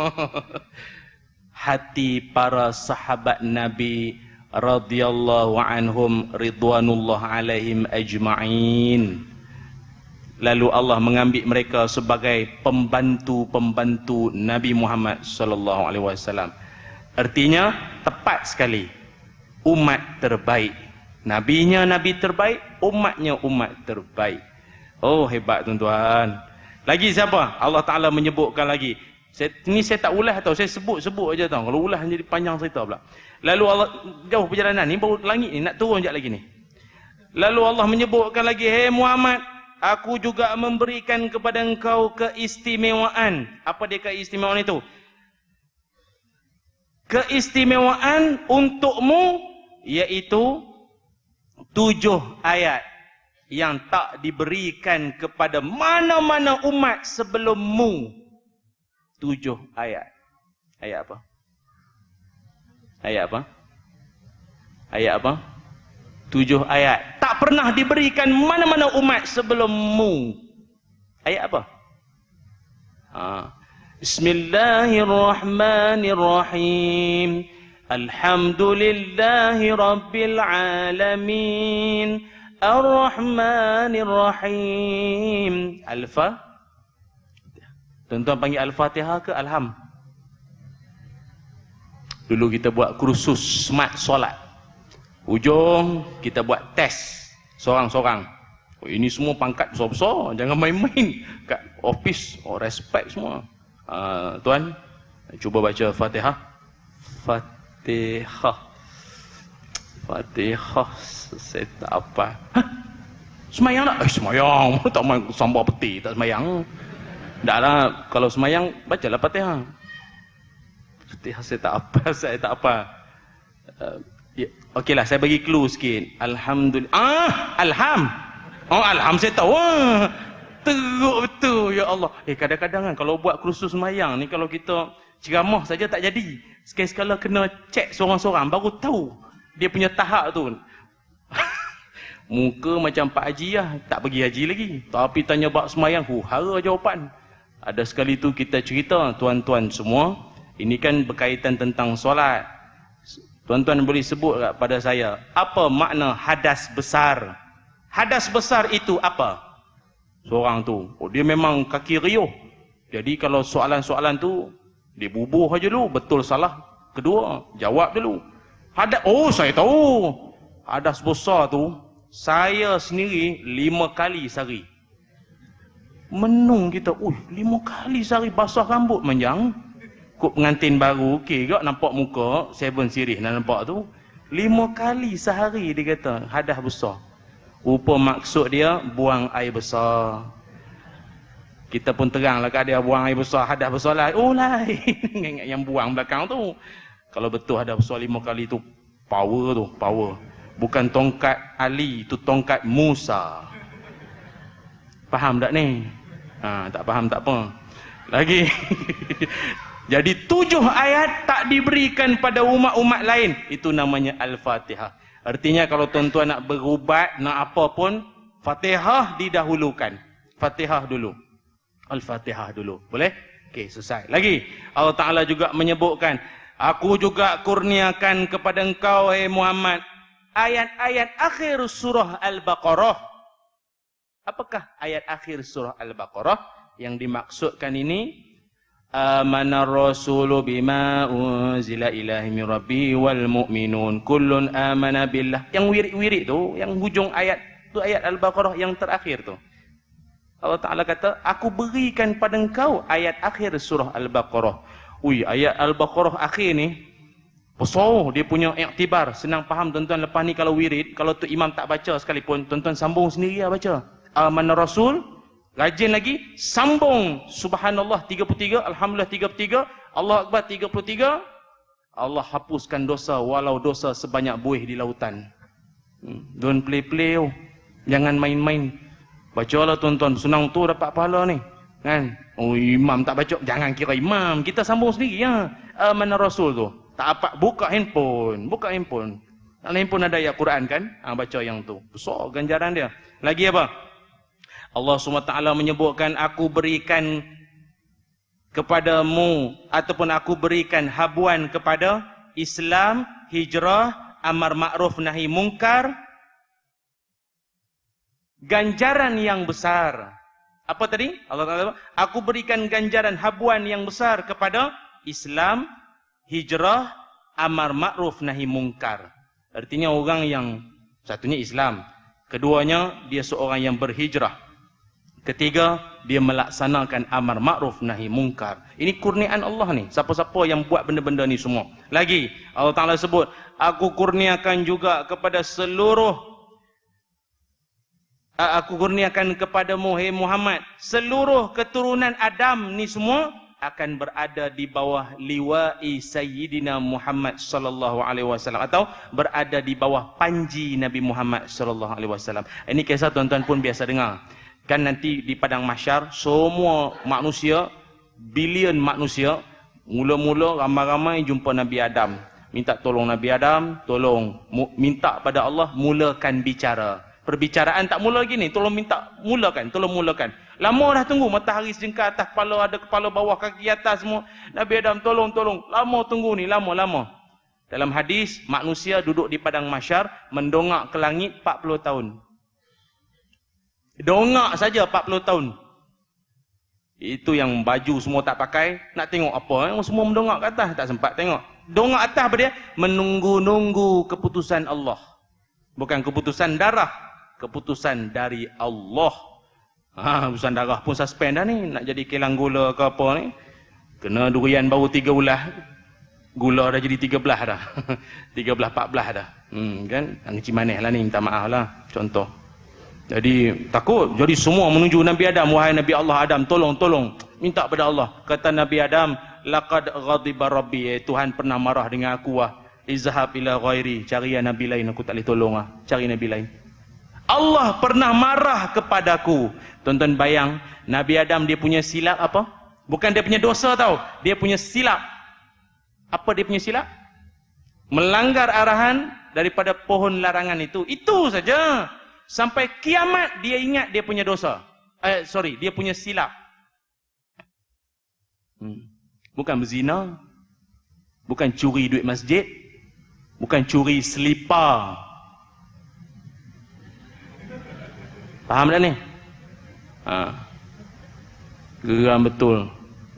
[SPEAKER 1] Hati para sahabat Nabi radhiyallahu anhum ridwanullah alaihim ajma'in. Lalu Allah mengambil mereka sebagai pembantu-pembantu Nabi Muhammad sallallahu alaihi wasallam. Artinya tepat sekali. Umat terbaik. Nabinya nabi terbaik, umatnya umat terbaik. Oh, hebat tuan-tuan. Lagi siapa? Allah Taala menyebutkan lagi. Saya tak ulas tau, saya sebut aja tau. Kalau ulas jadi panjang cerita pula. Lalu Allah, jauh perjalanan ni, baru langit ni nak turun sekejap lagi ni. Lalu Allah menyebutkan lagi, "Hei Muhammad, aku juga memberikan kepada engkau keistimewaan." Apa dia keistimewaan itu? Keistimewaan untukmu, iaitu 7 ayat yang tak diberikan kepada mana-mana umat sebelummu. 7 ayat. Ayat apa? Ayat apa? Ayat apa? 7 ayat. Tak pernah diberikan mana-mana umat sebelummu. Ayat apa? Bismillahirrahmanirrahim. Alhamdulillahi Rabbil Alamin. Ar-Rahmanir-Rahim. Alfa. Tuan-tuan panggil Al-Fatihah ke Alham? Dulu kita buat kursus smart solat. Ujung kita buat test sorang-sorang. Oh, ini semua pangkat besar-besar, jangan main-main kat office. Oh, respect semua. Tuan, cuba baca Fatihah. Fatihah, saya tak apa. Semayang tak? Semayang. Tak main sambar peti, tak semayang. Tak lah, kalau semayang, bacalah Fatihah. Fatihah saya tak apa, saya tak apa. Okeylah, saya bagi clue sikit. Alhamdulillah. Alham. Oh, Alham saya tahu. Teruk betul, ya Allah. Kadang-kadang kan, kalau buat kursus semayang ni, kalau kita ceramah saja tak jadi. Sekali-sekala kena cek seorang-seorang, baru tahu dia punya tahap tu. Muka macam Pak Haji lah, tak pergi haji lagi. Tapi tanya bab semayang, hara jawapan. Ada sekali tu kita cerita, tuan-tuan semua, ini kan berkaitan tentang solat. Tuan-tuan boleh sebut tak pada saya, apa makna hadas besar? Hadas besar itu apa? Seorang tu, dia memang kaki riuh. Jadi kalau soalan-soalan tu, dia bubuh aja dulu, betul salah kedua, jawab dulu. Saya tahu. Hadas besar tu, saya sendiri 5 kali sehari. Menung kita, 5 kali sehari basah rambut manjang. Kok pengantin baru, okey ke nampak muka, 7 series nak nampak tu. 5 kali sehari dia kata, hadas besar. Rupa maksud dia, buang air besar. Kita pun teranglah kat dia, buang air besar, hadas besar lah. Oh lain. Yang buang belakang tu. Kalau betul hadas besar 5 kali tu, power. Bukan tongkat Ali, itu tongkat Musa. Faham tak ni? Tak faham tak apa. Lagi. Jadi 7 ayat tak diberikan pada umat-umat lain. Itu namanya Al-Fatihah. Artinya kalau tuan-tuan nak berubat, nak apa pun, Fatihah didahulukan. Fatihah dulu. Al-Fatihah dulu. Boleh? Okey, selesai. Lagi, Allah Ta'ala juga menyebutkan, aku juga kurniakan kepada engkau, hai Muhammad, ayat-ayat akhir surah Al-Baqarah. Apakah ayat akhir surah Al-Baqarah? Yang dimaksudkan ini, Amanar rasulu bima unzila ilahi min rabbi wal mu'minun kullun amana billah. Yang wirid-wirid tu, yang hujung ayat tu, ayat Al-Baqarah yang terakhir tu. Allah Ta'ala kata, aku berikan pada engkau ayat akhir surah Al-Baqarah. Ayat Al-Baqarah akhir ni besar, dia punya iktibar. Senang faham tuan-tuan. Lepas ni kalau wirid, kalau tu imam tak baca sekalipun, tuan-tuan sambung sendiri lah baca. Amanah Rasul, rajin lagi, sambung subhanallah 33, alhamdulillah 33, Allah Akbar 33, Allah hapuskan dosa walau dosa sebanyak buih di lautan. Don't play-play. Jangan main-main. Bacalah tuan-tuan, senang tu dapat pahala ni. Kan? Oh, imam tak baca, jangan kira imam. Kita sambung sendiri ya. Amanah Rasul tu. Tak apa, buka handphone. Dalam handphone ada ayat Quran kan? Baca yang tu. Besar ganjaran dia. Lagi apa? Allah SWT menyebutkan, aku berikan kepadamu ataupun aku berikan habuan kepada Islam, hijrah, amar ma'ruf nahi mungkar, ganjaran yang besar. Apa tadi? Allah Taala, aku berikan ganjaran habuan yang besar kepada Islam, hijrah, amar ma'ruf nahi mungkar. Artinya orang yang satunya Islam, keduanya dia seorang yang berhijrah, ketiga, dia melaksanakan amar ma'ruf nahi mungkar. Ini kurniaan Allah ni. Siapa-siapa yang buat benda-benda ni semua. Lagi, Allah Ta'ala sebut, aku kurniakan juga kepada seluruh, aku kurniakan kepadamu, hai Muhammad, seluruh keturunan Adam ni semua akan berada di bawah liwa'i Sayyidina Muhammad sallallahu alaihi wasallam, atau berada di bawah panji Nabi Muhammad sallallahu alaihi wasallam. Ini kisah tuan-tuan pun biasa dengar. Kan nanti di padang mahsyar semua manusia, bilion manusia, mula-mula ramai-ramai jumpa Nabi Adam, minta tolong Nabi Adam, tolong minta pada Allah mulakan bicara. Perbicaraan tak mula lagi ni, tolong minta mulakan, tolong mulakan. Lama dah tunggu, matahari sejengkal atas kepala, ada kepala bawah, kaki atas semua. Nabi Adam tolong, lama tunggu ni, lama. Dalam hadis, manusia duduk di padang mahsyar mendongak ke langit 40 tahun. Dongak saja 40 tahun. Itu yang baju semua tak pakai, nak tengok apa? Semua mendongak ke atas, tak sempat tengok. Dongak atas apa dia? Menunggu-nunggu keputusan Allah. Bukan keputusan darah, keputusan dari Allah. Keputusan darah pun suspend dah ni, nak jadi kilang gula ke apa ni. Kena durian baru 3 ulah, gula dah jadi 13 dah. 13, 14 dah. Kan? Angci manis lah ni, minta maaf lah. Contoh. Jadi takut, jadi semua menuju Nabi Adam, wahai Nabi Allah Adam, tolong, minta pada Allah. Kata Nabi Adam, laqad ghadiba rabbi, Tuhan pernah marah dengan aku izhab ila ghairi, cari Nabi lain, aku tak boleh tolong cari Nabi lain. Allah pernah marah kepadaku. Tonton bayang, Nabi Adam dia punya silap apa? Bukan dia punya dosa tau, dia punya silap. Apa dia punya silap? Melanggar arahan daripada pohon larangan itu saja. Sampai kiamat dia ingat dia punya dosa. Dia punya silap. Bukan berzina, bukan curi duit masjid, bukan curi selipar. Faham tak ni? Geram betul.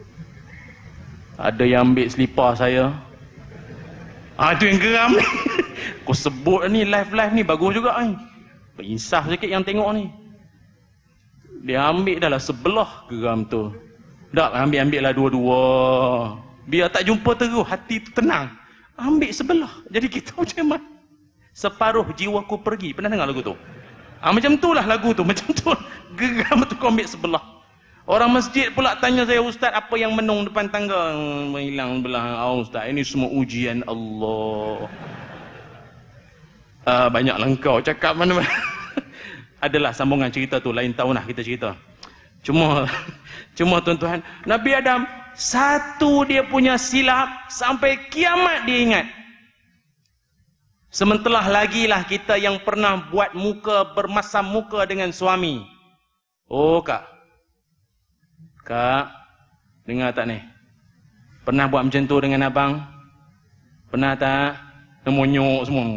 [SPEAKER 1] Ada yang ambil selipar saya. Itu yang geram ni. Kau sebut ni live ni bagus juga ni. Insaf sikit yang tengok ni. Dia ambil dah lah sebelah, geram tu. Tak, ambil lah dua-dua. Biar tak jumpa terus, hati tu tenang. Ambil sebelah. Jadi kita macam mana? Separuh jiwaku pergi. Pernah dengar lagu tu? Macam tu lah lagu tu. Macam tu. Geram tu kau ambil sebelah. Orang masjid pula tanya saya, Ustaz, apa yang menung depan tangga? Hilang belah. Ustaz, ini semua ujian Allah. Banyaklah engkau cakap mana-mana. Adalah sambungan cerita tu, lain tahun lah kita cerita. Cuma tuan-tuan, Nabi Adam satu dia punya silap sampai kiamat dia ingat. Sementara lagi lah kita yang pernah buat muka bermasam muka dengan suami. Oh kak, dengar tak ni? Pernah buat macam tu dengan abang? Pernah tak? Monyok semua.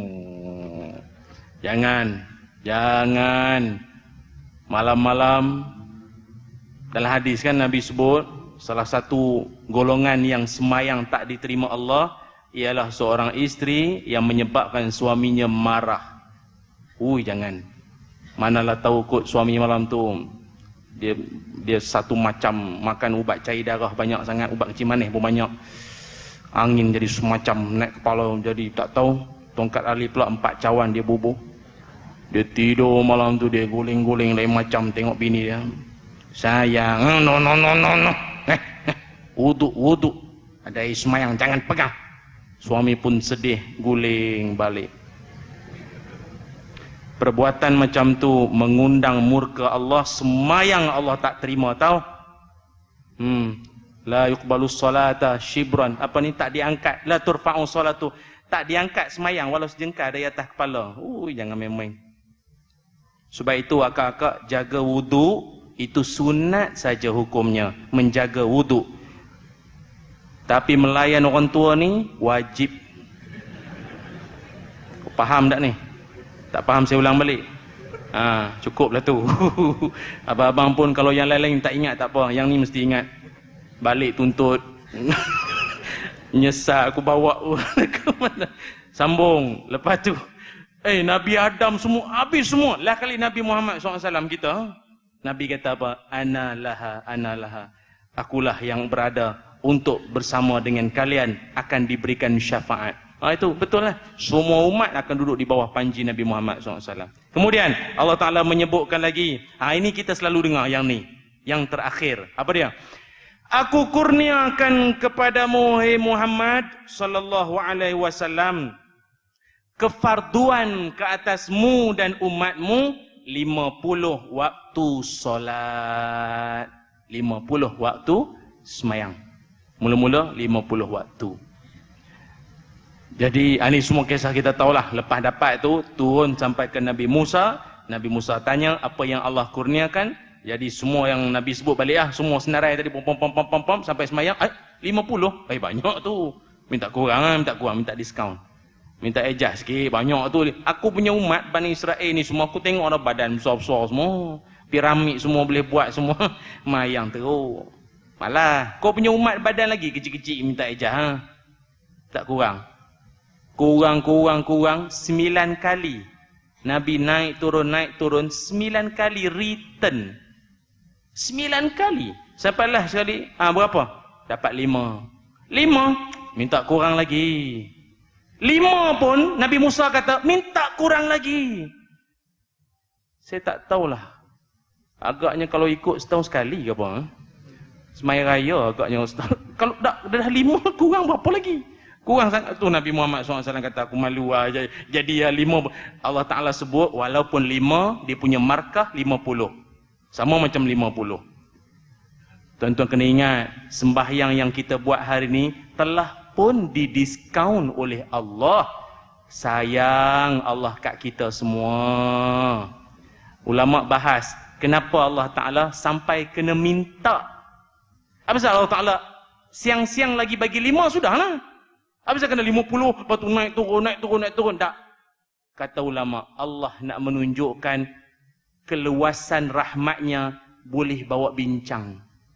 [SPEAKER 1] Jangan malam-malam. Dalam hadis kan Nabi sebut, salah satu golongan yang semayang tak diterima Allah ialah seorang isteri yang menyebabkan suaminya marah. Jangan. Manalah tahu kot suami malam tu dia satu macam makan ubat cair darah banyak sangat, ubat kecil manis pun banyak. Angin jadi semacam naik kepala, jadi tak tahu tongkat ali pula 4 cawan dia bubuh. Dia tidur malam tu, dia guling-guling lain macam tengok bini dia. Sayang, no. Wuduk. Ada air semayang, jangan pegang. Suami pun sedih, guling balik. Perbuatan macam tu mengundang murka Allah, semayang Allah tak terima tahu. La yuqbalus salata shibran. Apa ni, tak diangkat. La turfa'u salatu. Tak diangkat semayang walau sejengkal dari atas kepala. Jangan main-main. Sebab itu akak-akak jaga wudu, itu sunat saja hukumnya, menjaga wudu. Tapi melayan orang tua ni wajib. Faham tak ni? Tak faham saya ulang balik. Cukuplah tu. Abang-abang pun kalau yang lain-lain tak ingat tak apa, yang ni mesti ingat. Balik tuntut. Nyesal aku bawa ke mana. Sambung. Lepas tu Nabi Adam semua habis semua. Lah kali Nabi Muhammad SAW kita, Nabi kata apa? Ana laha. Akulah yang berada untuk bersama dengan kalian akan diberikan syafaat. Itu betul lah. Semua umat akan duduk di bawah panji Nabi Muhammad SAW. Kemudian Allah Ta'ala menyebutkan lagi. Ini kita selalu dengar yang ni. Yang terakhir. Apa dia? Aku kurniakan kepadamu, hai Muhammad sallallahu alaihi wasallam, kefarduan ke atasmu dan umatmu 50 waktu solat. 50 waktu semayang. Mula-mula 50 waktu. Jadi ini semua kisah kita tahulah. Lepas dapat tu turun sampai ke Nabi Musa. Nabi Musa tanya apa yang Allah kurniakan. Jadi semua yang Nabi sebut balik semua senarai tadi pom sampai semayang 50. Banyak tu. Minta kurang, minta diskaun. Minta adjust sikit, banyak tu. Aku punya umat Bani Israel ni semua, aku tengok ada badan besar-besar semua. Piramid semua boleh buat semua. Mayang teruk. Malah, kau punya umat badan lagi kecil-kecil minta adjust. Tak kurang. Kurang 9 kali. Nabi naik turun 9 kali return. 9 kali. Sampailah sekali. Berapa? Dapat 5. Minta kurang lagi. 5 pun Nabi Musa kata minta kurang lagi. Saya tak tahulah. Agaknya kalau ikut setahun sekali ke apa? Semai raya agaknya setahun. Kalau dah 5 kurang berapa lagi? Kurang sangat tu. Nabi Muhammad SAW kata aku malu aja. Jadi 5 Allah Ta'ala sebut walaupun 5 dia punya markah 50. Sama macam 50. Tuan-tuan kena ingat, sembahyang yang kita buat hari ni telah pun didiskaun oleh Allah. Sayang Allah kat kita semua. Ulama bahas kenapa Allah Ta'ala sampai kena minta. Apa sebab Allah Ta'ala siang-siang lagi bagi 5 sudahlah. Apa sebab kena 50 lepas tu naik turun. Tak. Kata ulama, Allah nak menunjukkan keluasan rahmatnya boleh bawa bincang.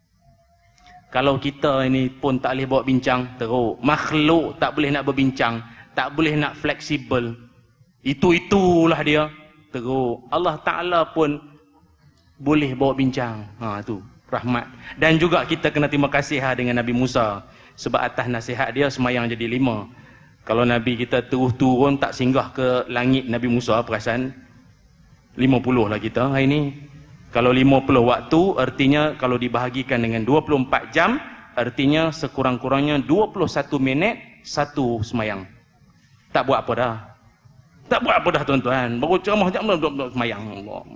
[SPEAKER 1] Kalau kita ini pun tak boleh bawa bincang, teruk. Makhluk tak boleh nak berbincang, tak boleh nak fleksibel. Itulah dia, teruk. Allah Ta'ala pun boleh bawa bincang. Tu rahmat. Dan juga kita kena terima kasih dengan Nabi Musa. Sebab atas nasihat dia semayang jadi 5. Kalau Nabi kita terus turun tak singgah ke langit Nabi Musa, perasan 50 lah kita hari ni. Kalau 50 waktu artinya kalau dibahagikan dengan 24 jam artinya sekurang-kurangnya 21 minit satu semayang. Tak buat apa dah. Tak buat apa dah tuan-tuan. Baru ceramah jam semayang. Allah.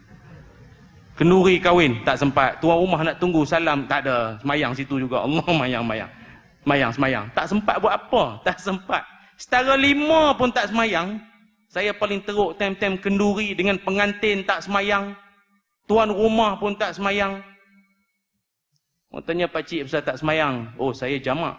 [SPEAKER 1] Kenduri kahwin tak sempat. Tuan rumah nak tunggu salam tak ada. Semayang situ juga. Allah semayang. Tak sempat buat apa. Tak sempat. Setara 5 pun tak semayang. Saya paling teruk time-time kenduri dengan pengantin tak semayang. Tuan rumah pun tak semayang. Orang tanya pakcik pasal tak semayang. Oh, saya jamak.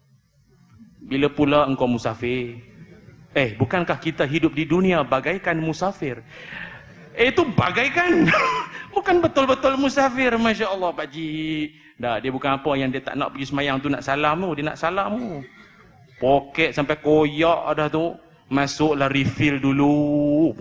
[SPEAKER 1] Bila pula engkau musafir? Bukankah kita hidup di dunia bagaikan musafir? Itu bagaikan. Bukan betul-betul musafir. Masya Allah pakcik. Dah, dia bukan apa yang dia tak nak pergi semayang tu nak salam tu. Dia nak salam tu. Poket sampai koyak dah tu. Masuklah refill dulu.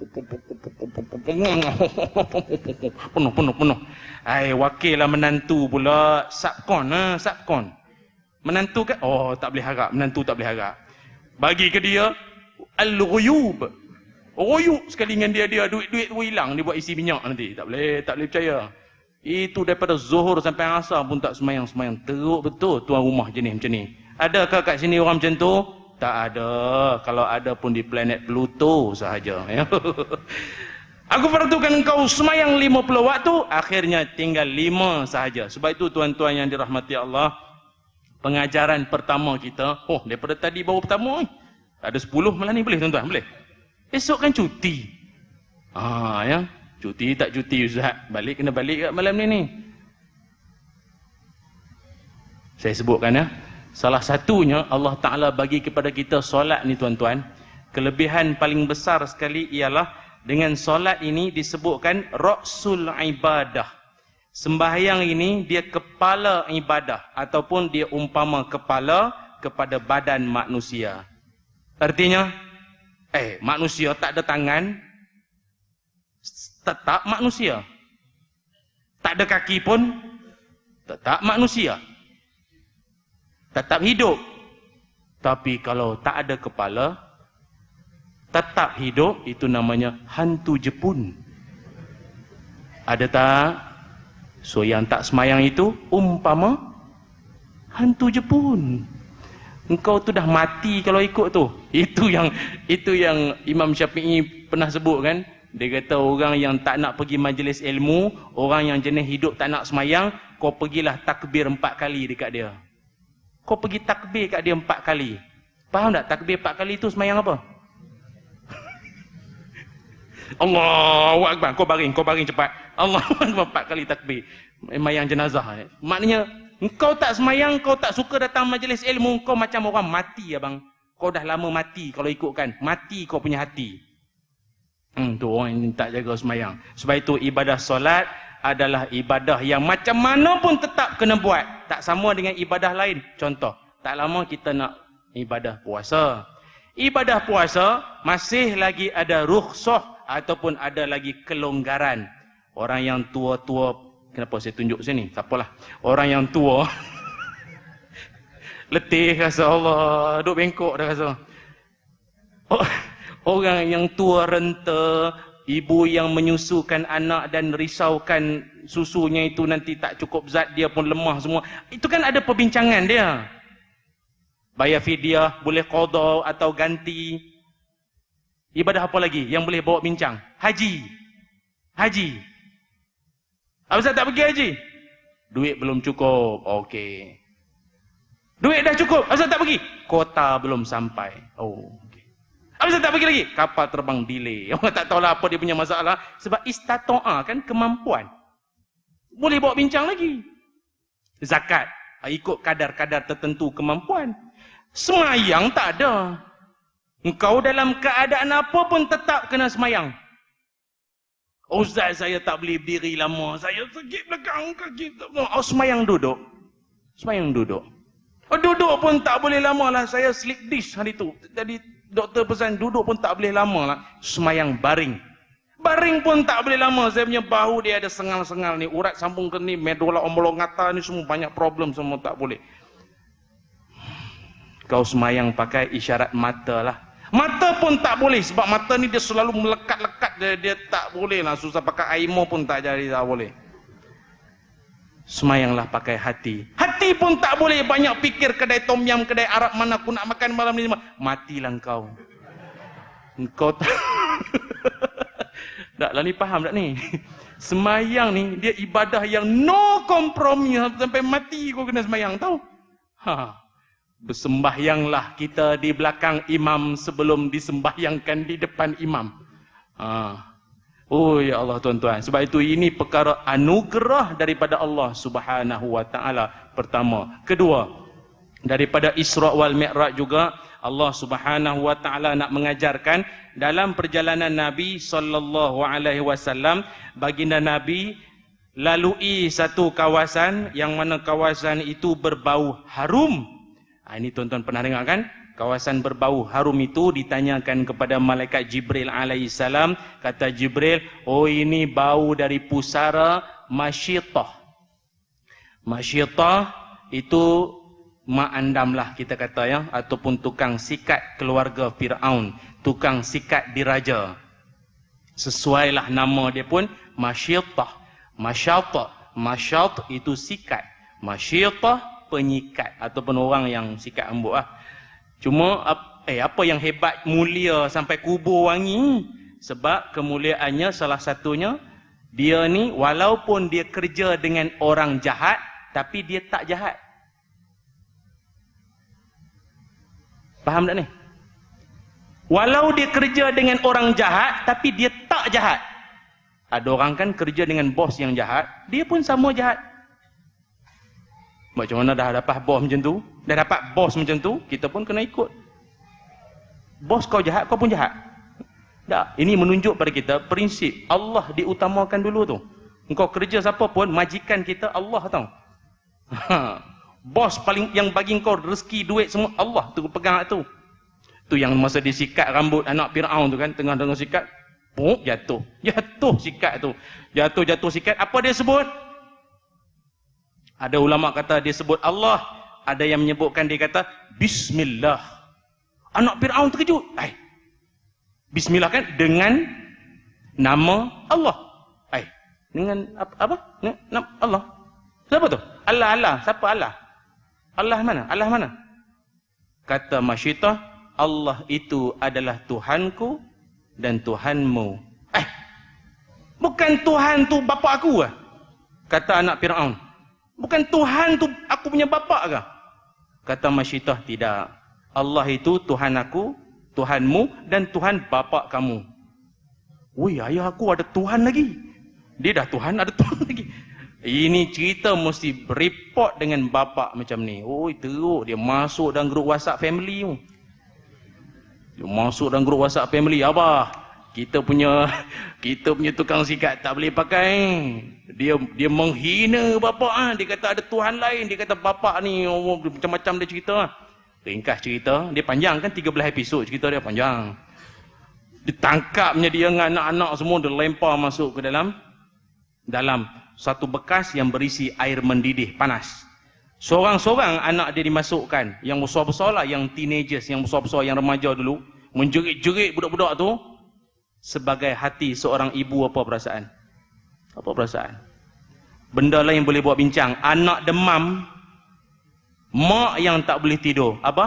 [SPEAKER 1] Penuh. Wakil lah menantu pula. Subkon. Menantu kan? Oh, tak boleh harap. Menantu tak boleh harap. Bagi ke dia al-ghuyub. Royuk sekali dengan dia, duit-duit tu hilang, dia buat isi minyak nanti. Tak boleh percaya. Itu daripada zuhur sampai asar pun tak semayang-semayang. Teruk betul tuan rumah jenis macam ni. Adakah kat sini orang macam tu? Tak ada. Kalau ada pun di planet Pluto sahaja. Ya. Aku fardukan engkau semayang 50 waktu, akhirnya tinggal 5 sahaja. Sebab itu tuan-tuan yang dirahmati Allah, pengajaran pertama kita, daripada tadi baru pertama, ada 10 malam ni boleh tuan-tuan? Boleh? Esok kan cuti. Ya. Cuti tak cuti Ustaz. Kena balik kat malam ni. Saya sebutkan ya. Salah satunya Allah Ta'ala bagi kepada kita solat ni tuan-tuan. Kelebihan paling besar sekali ialah dengan solat ini disebutkan Ra'sul ibadah. Sembahyang ini dia kepala ibadah. Ataupun dia umpama kepala kepada badan manusia. Artinya, manusia tak ada tangan, tetap manusia. Tak ada kaki pun, tetap manusia. Tetap hidup. Tapi kalau tak ada kepala, tetap hidup, itu namanya hantu Jepun. Ada tak? So yang tak semayang itu umpama hantu Jepun. Engkau tu dah mati kalau ikut tu. Itu yang Imam Syafi'i pernah sebut kan. Dia kata orang yang tak nak pergi majlis ilmu, orang yang jenis hidup tak nak semayang, kau pergilah takbir 4 kali dekat dia. Kau pergi takbir kat dia 4 kali. Faham tak takbir 4 kali tu semayang apa? Allahu Akbar. Kau baring cepat. Allahu Akbar 4 kali takbir. Semayang jenazah. Maknanya engkau tak semayang, kau tak suka datang majlis ilmu, kau macam orang mati abang. Kau dah lama mati kalau ikutkan. Mati kau punya hati. Tu orang yang tak jaga semayang. Sebab itu ibadah solat adalah ibadah yang macam mana pun tetap kena buat. Tak sama dengan ibadah lain. Contoh, tak lama kita nak ibadah puasa. Ibadah puasa masih lagi ada rukhsah ataupun ada lagi kelonggaran. Orang yang tua-tua, kenapa saya tunjuk sini? Tak apalah. Orang yang tua letih rasa Allah, duduk bengkok dah rasa. Orang yang tua renta, ibu yang menyusukan anak dan risaukan susunya itu nanti tak cukup zat, dia pun lemah semua. Itu kan ada perbincangan dia. Bayar fidyah, boleh qada atau ganti. Ibadah apa lagi yang boleh bawa bincang? Haji. Ustaz tak pergi haji? Duit belum cukup. Okey. Duit dah cukup. Ustaz tak pergi? Kota belum sampai. Okey. Ustaz tak pergi lagi? Kapal terbang delay. Orang tak tahulah apa dia punya masalah. Sebab istata'a kan kemampuan. Boleh bawa bincang lagi. Zakat. Ikut kadar-kadar tertentu kemampuan. Semayang tak ada. Engkau dalam keadaan apa pun tetap kena semayang. Ustaz saya tak boleh berdiri lama. Saya sakit belakang kaki. Semayang duduk. Duduk pun tak boleh lama lah. Saya slip disc hari tu. Jadi doktor pesan duduk pun tak boleh lama lah. Semayang baring. Baring pun tak boleh lama. Saya punya bahu dia ada sengal-sengal ni. Urat sambung ke ni. Medulla oblongata ni semua banyak problem semua tak boleh. Kau semayang pakai isyarat mata lah. Mata pun tak boleh. Sebab mata ni dia selalu melekat-lekat. Dia tak boleh lah. Susah pakai aimo pun tak jadi. Tak boleh. Semayanglah pakai hati. Hati pun tak boleh. Banyak fikir kedai tom yam, kedai Arab mana aku nak makan malam ni. Matilah engkau. Engkau tak. Tak lah ni faham tak ni? Semayang ni dia ibadah yang no kompromi. Sampai mati kau kena semayang tahu. Bersembahyanglah kita di belakang imam sebelum disembahyangkan di depan imam. Oh ya Allah tuan-tuan. Sebab itu ini perkara anugerah daripada Allah Subhanahu wa taala pertama. Kedua, daripada Isra wal Mi'raj juga Allah Subhanahu wa taala nak mengajarkan dalam perjalanan Nabi sallallahu alaihi wasallam, baginda Nabi lalui satu kawasan yang mana kawasan itu berbau harum. Ini tuan-tuan pernah dengar kan? Kawasan berbau harum itu ditanyakan kepada malaikat Jibril alaihissalam. Kata Jibril, ini bau dari pusara Masyitah. Masyitah itu mak andam lah kita kata ya. Ataupun tukang sikat keluarga Fir'aun. Tukang sikat diraja. Sesuailah nama dia pun, masyittah. Masyat itu sikat. Masyittah penyikat ataupun orang yang sikat rambut lah. Cuma apa yang hebat mulia sampai kubur wangi? Sebab kemuliaannya salah satunya, dia ni walaupun dia kerja dengan orang jahat, tapi dia tak jahat. Faham tak ni? Walau dia kerja dengan orang jahat, tapi dia tak jahat. Ada orang kan kerja dengan bos yang jahat, dia pun sama jahat. Macam mana dah dapat bos macam tu? Dah dapat bos macam tu, kita pun kena ikut. Bos kau jahat, kau pun jahat. Tak, ini menunjuk pada kita prinsip Allah diutamakan dulu tu. Engkau kerja siapa pun, majikan kita Allah tau. Bos paling yang bagi engkau rezeki, duit semua Allah tu pegang tu. Tu yang masa disikat rambut anak Firaun tu kan, tengah-tengah sikat, jatuh sikat tu. Jatuh sikat, apa dia sebut? Ada ulama kata dia sebut Allah, ada yang menyebutkan dia kata bismillah. Anak Firaun terkejut. Bismillah kan dengan nama Allah. Dengan apa? Nama Allah. Siapa tu? Allah. Siapa Allah? Allah mana? Kata masyittah, Allah itu adalah Tuhanku dan Tuhanmu. Bukan Tuhan tu bapa aku ke? Kata anak Firaun. Bukan Tuhan tu aku punya bapa ke? Kata masyittah, tidak. Allah itu Tuhan aku, Tuhanmu dan Tuhan bapa kamu. Woi, ayah aku ada Tuhan lagi. Dia dah Tuhan, ada Tuhan lagi. Ini cerita mesti report dengan bapa macam ni. Oh, teruk dia masuk dalam grup WhatsApp family tu. Dia masuk dalam grup WhatsApp family, abah, kita punya tukang sikat tak boleh pakai. Dia menghina bapa. Dia kata ada Tuhan lain. Dia kata bapa ni macam-macam dia cerita. Ringkas cerita, dia panjang kan, 13 episod cerita dia panjang. Ditangkapnya dia dengan anak-anak semua, dia lempar masuk ke dalam satu bekas yang berisi air mendidih panas. Seorang-seorang anak dia dimasukkan, yang besar-besar lah, yang teenagers, yang besar-besar, yang remaja dulu, menjerit-jerit budak-budak tu. Sebagai hati seorang ibu, apa perasaan? Apa perasaan? Benda lain boleh buat bincang. Anak demam, mak yang tak boleh tidur. Abah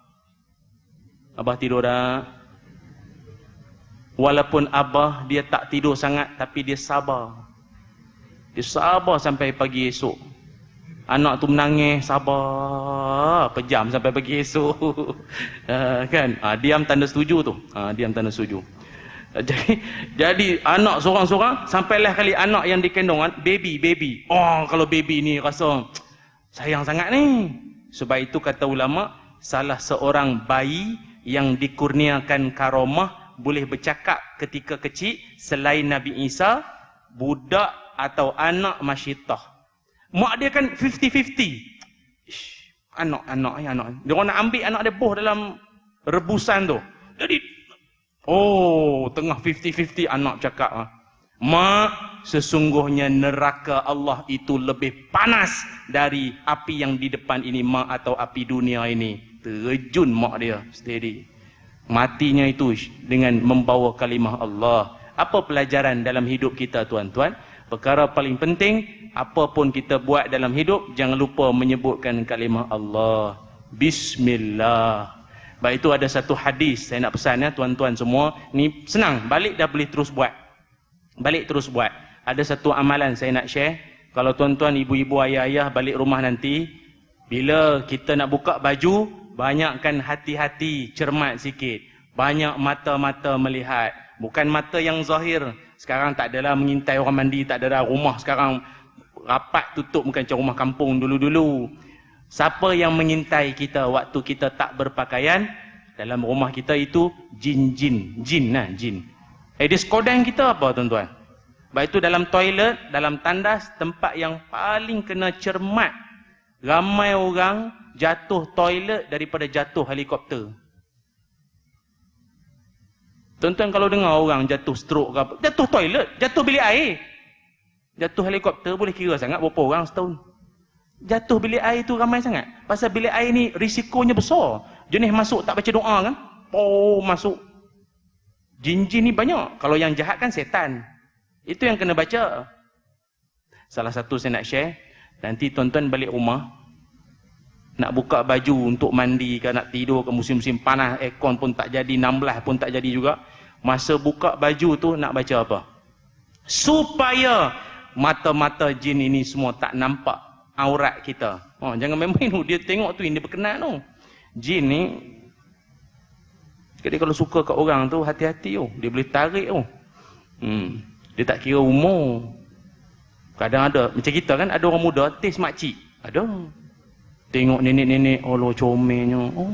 [SPEAKER 1] tidur dah. Walaupun abah dia tak tidur sangat, tapi dia sabar. Dia sabar sampai pagi esok. Anak tu menangis, sabar pejam sampai pagi esok. Kan? Diam tanda setuju tu. Diam tanda setuju. Jadi anak seorang-seorang, sampailah kali anak yang dikandungan baby. Oh, kalau baby ni rasa sayang sangat ni. Sebab itu kata ulama, salah seorang bayi yang dikurniakan karamah boleh bercakap ketika kecil selain Nabi Isa, budak atau anak masyittah. Mak dia kan 50-50. Anak. Dia orang nak ambil anak dia boh dalam rebusan tu. Jadi tengah 50-50 anak cakap, mak, sesungguhnya neraka Allah itu lebih panas dari api yang di depan ini, mak, atau api dunia ini. Terjun mak dia steady. Matinya itu dengan membawa kalimah Allah. Apa pelajaran dalam hidup kita, tuan-tuan? Perkara paling penting, apapun kita buat dalam hidup, jangan lupa menyebutkan kalimah Allah. Bismillah. Baik, itu ada satu hadis saya nak pesan ya, tuan-tuan semua. Ni senang, balik dah boleh terus buat. Ada satu amalan saya nak share. Kalau tuan-tuan, ibu-ibu, ayah-ayah balik rumah nanti, bila kita nak buka baju, banyakkan hati-hati, cermat sikit. Banyak mata-mata melihat. Bukan mata yang zahir. Sekarang tak adalah mengintai orang mandi, tak adalah rumah sekarang rapat tutup, bukan macam rumah kampung dulu-dulu. Siapa yang mengintai kita waktu kita tak berpakaian? Dalam rumah kita itu jin. Dia sekodang kita apa, tuan-tuan? Baik itu dalam toilet, dalam tandas, tempat yang paling kena cermat. Ramai orang jatuh toilet daripada jatuh helikopter. Tuan-tuan kalau dengar orang jatuh stroke ke apa, jatuh toilet, jatuh bilik air. Jatuh helikopter boleh kira sangat berapa orang setahun. Jatuh bilik air tu ramai sangat. Pasal bilik air ni risikonya besar. Jenis masuk tak baca doa kan? Masuk. Jin-jin ni banyak. Kalau yang jahat kan setan. Itu yang kena baca. Salah satu saya nak share. Nanti tuan-tuan balik rumah. Nak buka baju untuk mandi ke, nak tidur ke, musim-musim panas, aircon pun tak jadi, 16 pun tak jadi juga. Masa buka baju tu nak baca apa? Supaya mata-mata jin ini semua tak nampak aurat kita. Jangan main-main tu. Dia tengok tu, yang dia berkenan tu. Jin ni, jadi kalau suka kat orang tu, hati-hati tu. Dia boleh tarik tu. Dia tak kira umur. Kadang ada, macam kita kan, ada orang muda, taste makcik. Ada. Tengok nenek-nenek, Allah comelnya. Oh,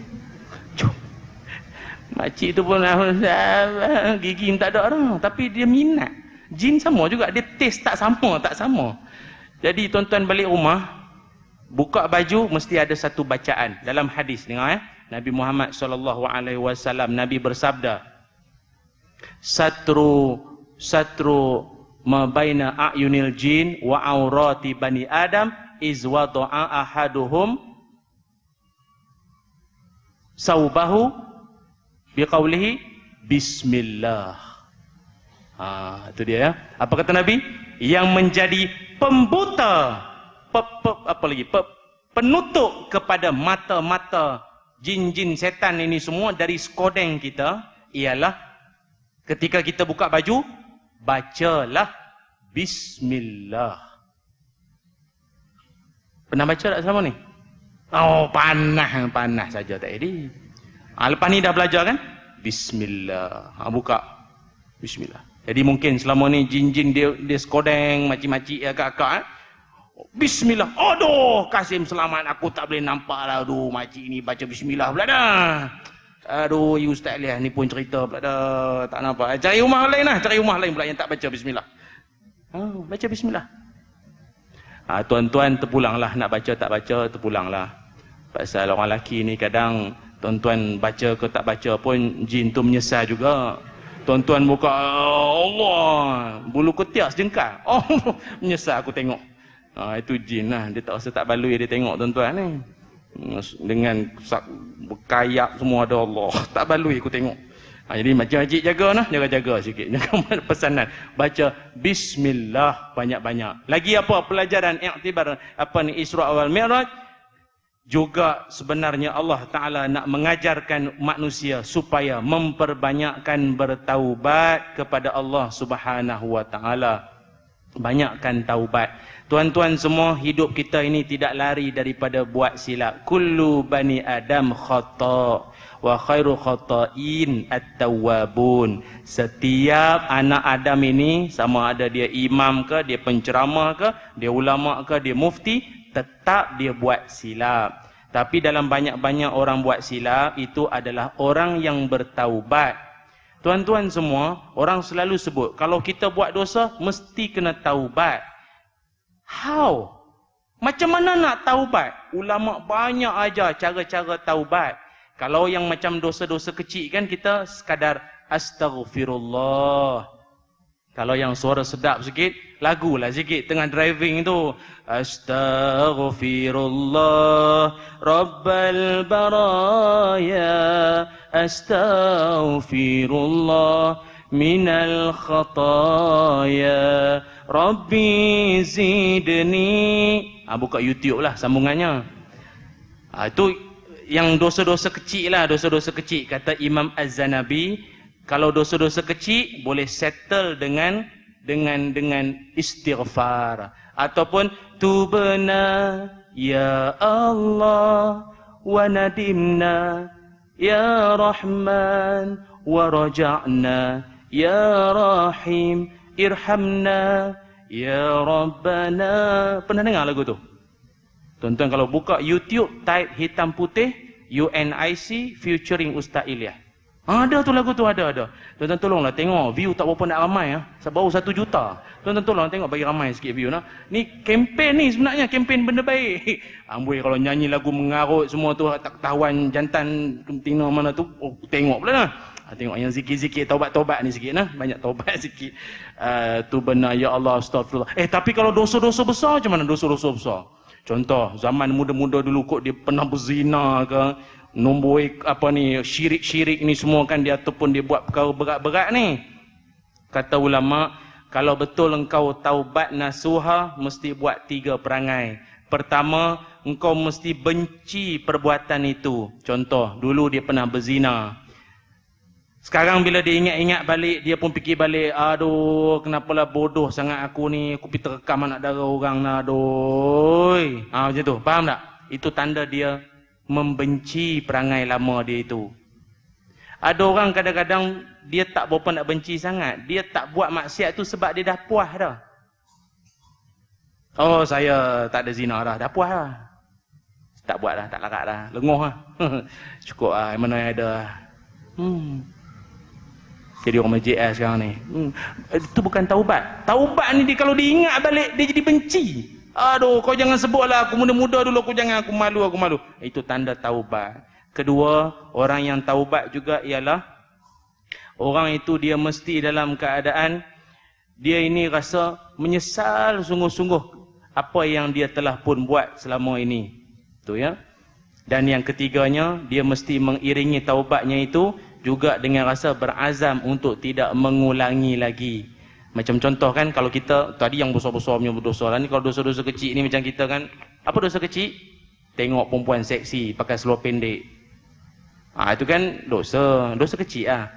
[SPEAKER 1] makcik tu pun gigi tak ada orang. Tapi dia minat. Jin sama juga, dia taste tak sama. Jadi tuan-tuan balik rumah, buka baju mesti ada satu bacaan dalam hadis. Dengar Nabi Muhammad SAW, Nabi bersabda, satru ma baina a'yunil jin wa aurati bani adam iz wada'a ahaduhum saubahu biqaulihi bismillah. Itu dia ya. Apa kata Nabi? Yang menjadi pembuta, penutup kepada mata-mata jin-jin setan ini semua dari skodeng kita ialah ketika kita buka baju, bacalah bismillah. Pernah baca tak selama ni? Oh, panas saja tak jadi. Lepas ni dah belajar kan? Bismillah. Buka. Bismillah. Jadi mungkin selama ni jin-jin dia skodeng, makcik-makcik akak-akak. Bismillah. Aduh, Kasim selamat, aku tak boleh nampak lah. Aduh, makcik ni baca bismillah pula dah. Aduh, you Ustaz Liah ni pun cerita pula dah. Tak nampak. Cari rumah lain lah. Cari rumah lain pula yang tak baca bismillah. Baca bismillah. Tuan-tuan terpulanglah. Nak baca tak baca, terpulanglah. Pasal orang lelaki ni kadang tuan-tuan baca ke tak baca pun jin tu menyesal juga. Tuan-tuan buka, Allah, bulu ketiak sejengkal. Oh, menyesal aku tengok. Itu jin lah. Dia tak rasa tak baloi dia tengok tuan-tuan ni. Dengan berkayak semua ada Allah. Tak baloi aku tengok. Jadi makcik-makcik jaga lah. Jaga-jaga sikit. Jaga pesanan. Baca bismillah banyak-banyak. Lagi apa pelajaran iktibar Isra wal Mi'raj? Juga sebenarnya Allah Ta'ala nak mengajarkan manusia supaya memperbanyakkan bertaubat kepada Allah Subhanahu Wa Ta'ala. Banyakkan taubat. Tuan-tuan semua, hidup kita ini tidak lari daripada buat silap. Kullu bani Adam khata' wa khairu khata'in at-tawwabun. Setiap anak Adam ini, sama ada dia imam ke, dia penceramah ke, dia ulama ke, dia mufti, tetap dia buat silap. Tapi dalam banyak-banyak orang buat silap, itu adalah orang yang bertaubat. Tuan-tuan semua, orang selalu sebut, kalau kita buat dosa, mesti kena taubat. How? Macam mana nak taubat? Ulama banyak ajar cara-cara taubat. Kalau yang macam dosa-dosa kecil kan, kita sekadar astaghfirullah. Kalau yang suara sedap sikit, lagulah sikit tengah driving tu. Astaghfirullah Rabbal baraya, astaghfirullah minal khataya, Rabbi zidni. Buka YouTube lah sambungannya. Itu yang dosa-dosa kecil lah, dosa-dosa kecil. Kata Imam Az-Zanabi, kalau dosa-dosa kecil boleh settle dengan istighfar, ataupun tubna ya Allah wa nadimna ya Rahman wa raja'na ya Rahim irhamna ya Rabbana. Pernah dengar lagu tu? Tuan-tuan kalau buka YouTube, type hitam putih UNIC featuring Ustaz Ilyas. Ada tu lagu tu, ada. Tuan-tuan tolonglah tengok, view tak berapa nak ramai ya. Baru 1 juta. Tuan-tuan tolong tengok bagi ramai sikit view nah. Ni kempen ni sebenarnya, kempen benda baik. Amboi kalau nyanyi lagu mengarut semua tu, tak ketahuan jantan betina mana tu, tengok pula nah. Tengok yang zikir-zikir taubat-taubat ni sikit nah, banyak taubat sikit. Tu benar ya Allah, astagfirullah. Tapi kalau dosa-dosa besar macam mana dosa-dosa besar? Contoh, zaman muda-muda dulu kot dia pernah berzina ke, nombor apa ni, syirik-syirik ni semua kan dia, ataupun dia buat perkara berat-berat ni. Kata ulama, kalau betul engkau taubat nasuha, mesti buat 3 perangai. Pertama, engkau mesti benci perbuatan itu. Contoh, dulu dia pernah berzina. Sekarang bila dia ingat-ingat balik, dia pun fikir balik, aduh, kenapalah bodoh sangat aku ni, aku pergi terekam anak dara orang lah, aduh. Macam tu, faham tak? Itu tanda dia membenci perangai lama dia itu. Ada orang kadang-kadang dia tak berapa nak benci sangat, dia tak buat maksiat tu sebab dia dah puas dah. Oh, saya tak ada zina dah puas dah. Tak buat dah, tak larat dah, lengoh lah. Cukup lah, mana ada. Jadi orang masjid sekarang ni. Itu bukan taubat. Taubat ni dia, kalau diingat balik, dia jadi benci. Aduh, kau jangan sebutlah, aku muda-muda dulu, aku malu. Itu tanda taubat. Kedua, orang yang taubat juga ialah orang itu dia mesti dalam keadaan dia ini rasa menyesal sungguh-sungguh apa yang dia telah pun buat selama ini. Tu ya. Dan yang ketiganya, dia mesti mengiringi taubatnya itu juga dengan rasa berazam untuk tidak mengulangi lagi. Macam contoh kan, kalau kita tadi yang besar-besar punya berdosa lah ni, kalau dosa-dosa kecil ni macam kita kan, apa dosa kecil? Tengok perempuan seksi pakai seluar pendek. Itu kan dosa kecil lah.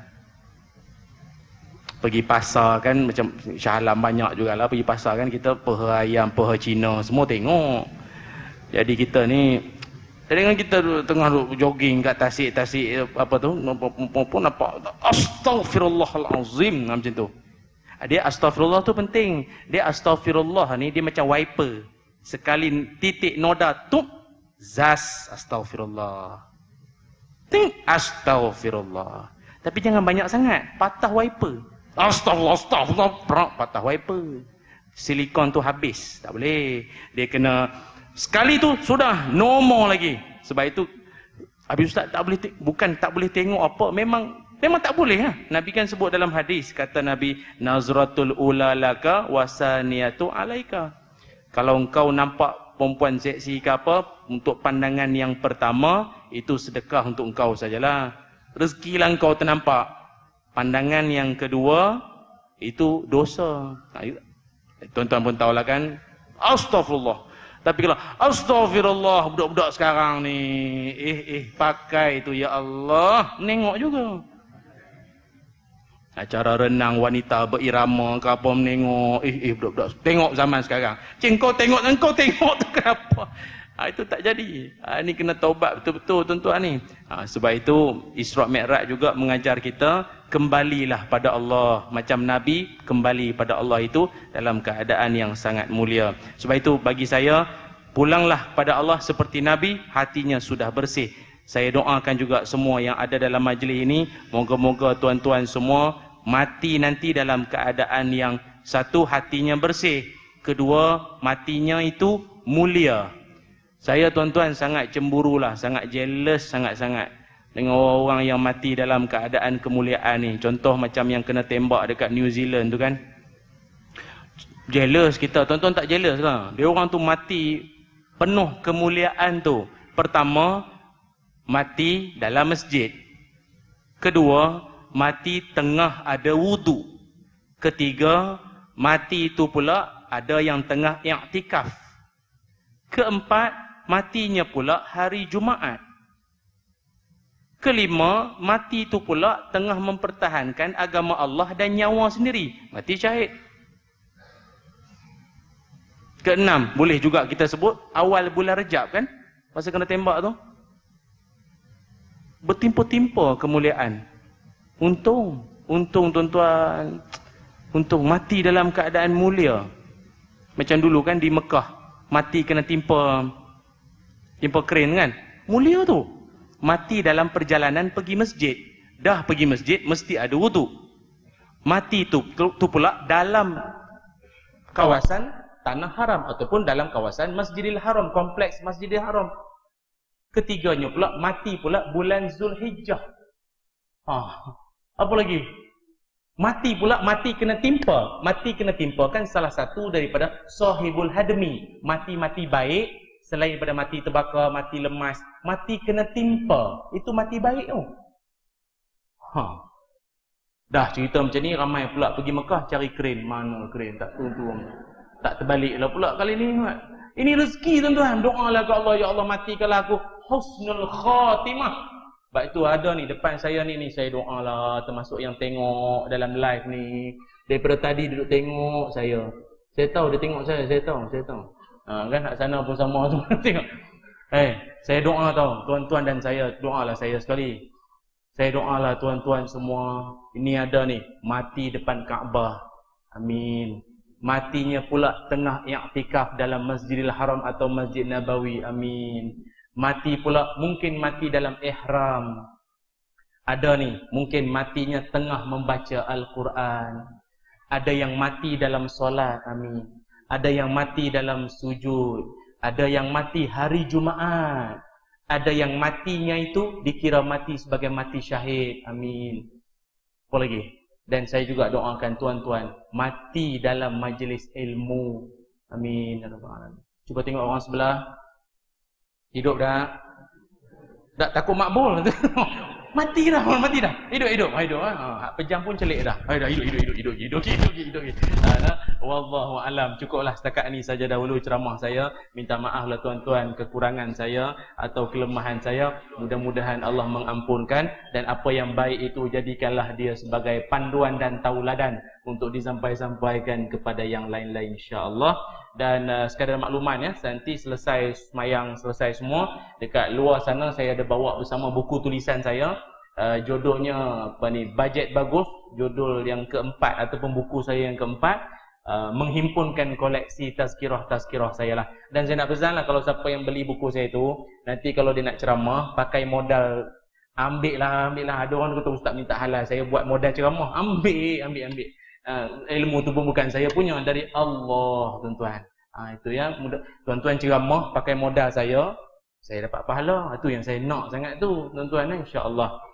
[SPEAKER 1] Pergi pasar kan, macam Shah Alam banyak jugalah pergi pasar kan, kita peha ayam, peha Cina semua tengok. Jadi kita ni, kadang-kadang kita tengah jogging kat tasik apa tu, pun nampak Astaghfirullahalazim macam tu. Dia astaghfirullah tu penting. Dia astaghfirullah ni dia macam wiper. Sekali titik noda tu zas astaghfirullah. Ting astaghfirullah. Tapi jangan banyak sangat, patah wiper. Astaghfirullah, patah wiper. Silikon tu habis, tak boleh. Dia kena sekali tu sudah, no more lagi. Sebab itu habis ustaz tak boleh bukan tak boleh tengok apa, memang tak boleh lah. Nabi kan sebut dalam hadis, kata Nabi, nazratul ula laka wasaniyatu alaika. Kalau engkau nampak perempuan seksi ke apa, untuk pandangan yang pertama itu sedekah untuk engkau sajalah. Rezekilah engkau ternampak. Pandangan yang kedua itu dosa. Tuan-tuan pun tahulah kan, astagfirullah. Tapi kalau astagfirullah, budak-budak sekarang ni pakai tu, ya Allah, nengok juga. Acara renang wanita berirama ke apa, menengok, budak-budak tengok zaman sekarang. Cik, kau tengok tu kenapa? Itu tak jadi. Ini kena taubat betul-betul tuan-tuan ni. Sebab itu Isra' Mi'raj juga mengajar kita, kembalilah pada Allah. Macam Nabi kembali pada Allah itu dalam keadaan yang sangat mulia. Sebab itu bagi saya, pulanglah pada Allah seperti Nabi, hatinya sudah bersih. Saya doakan juga semua yang ada dalam majlis ini, moga-moga tuan-tuan semua mati nanti dalam keadaan yang satu, hatinya bersih. Kedua, matinya itu mulia. Saya tuan-tuan sangat cemburulah, sangat jealous sangat-sangat dengan orang-orang yang mati dalam keadaan kemuliaan ni. Contoh macam yang kena tembak dekat New Zealand tu kan. Jealous kita, tuan-tuan tak jealous lah. Dia orang tu mati penuh kemuliaan tu. Pertama, mati dalam masjid. Kedua, mati tengah ada wudu. Ketiga, mati itu pula ada yang tengah i'tikaf. Keempat, matinya pula hari Jumaat. Kelima, mati itu pula tengah mempertahankan agama Allah dan nyawa sendiri. Mati syahid. Keenam, boleh juga kita sebut awal bulan Rejab kan, masa kena tembak tu. Bertimpa-timpa kemuliaan. Untung tuan-tuan, untung mati dalam keadaan mulia. Macam dulu kan di Mekah, mati kena timpa keren kan, mulia tu. Mati dalam perjalanan pergi masjid, dah pergi masjid mesti ada wudu. Mati tu pula dalam kawasan tanah haram ataupun dalam kawasan Masjidil Haram, kompleks Masjidil Haram. Ketiganya pula mati pula bulan Zulhijjah. Apa lagi? Mati pula, mati kena timpa. Mati kena timpa kan salah satu daripada sahibul hadmi, mati-mati baik Selain pada mati terbakar, mati lemas, mati kena timpa, itu mati baik tu. Dah cerita macam ni, ramai pula pergi Mekah cari kren. Mana kren? Tak turun. Tak terbalik lah pula kali ni. Ini rezeki tuan-tuan. Doalah ke Allah, ya Allah matikanlah aku husnul khatimah. Sebab itu ada ni depan saya ni saya doalah, termasuk yang tengok dalam live ni. Daripada tadi duduk tengok saya. Saya tahu dia tengok saya tahu. Kan kat sana pun sama tu tengok. Saya doa tau, tuan-tuan dan saya, doalah saya sekali. Saya doalah tuan-tuan semua, ini ada ni, mati depan Kaabah. Amin. Matinya pula tengah i'tikaf dalam Masjidil Haram atau Masjid Nabawi. Amin. Mati pula, mungkin mati dalam ihram. Ada ni, mungkin matinya tengah membaca Al-Quran. Ada yang mati dalam solat. Amin. Ada yang mati dalam sujud. Ada yang mati hari Jumaat. Ada yang matinya itu dikira mati sebagai mati syahid. Amin. Apa lagi? Dan saya juga doakan tuan-tuan mati dalam majlis ilmu. Amin. Cuba tengok orang sebelah. Hidup dah? Tak takut makbul. Mati dah. Hidup. Pejam pun celik dah. Hidup. Wallahu alam. Cukuplah setakat ni saja dahulu ceramah saya. Minta maaflah tuan-tuan kekurangan saya atau kelemahan saya. Mudah-mudahan Allah mengampunkan, dan apa yang baik itu jadikanlah dia sebagai panduan dan tauladan untuk disampaikan kepada yang lain-lain insya-Allah. Dan sekadar makluman ya, nanti selesai semayang, selesai semua, dekat luar sana saya ada bawa bersama buku tulisan saya. Judulnya apa ni, Bajet Bagus, judul yang keempat ataupun buku saya yang keempat. Menghimpunkan koleksi tazkirah saya lah. Dan saya nak pesan lah, kalau siapa yang beli buku saya tu, nanti kalau dia nak ceramah pakai modal, ambil lah. Ada orang kata ustaz minta halal, saya buat modal ceramah, ambil. Ilmu tu pun bukan saya punya, dari Allah tuan-tuan. Itu ya, tuan-tuan ceramah pakai modal saya dapat pahala. Itu yang saya nak sangat tu tuan-tuan, insya-Allah.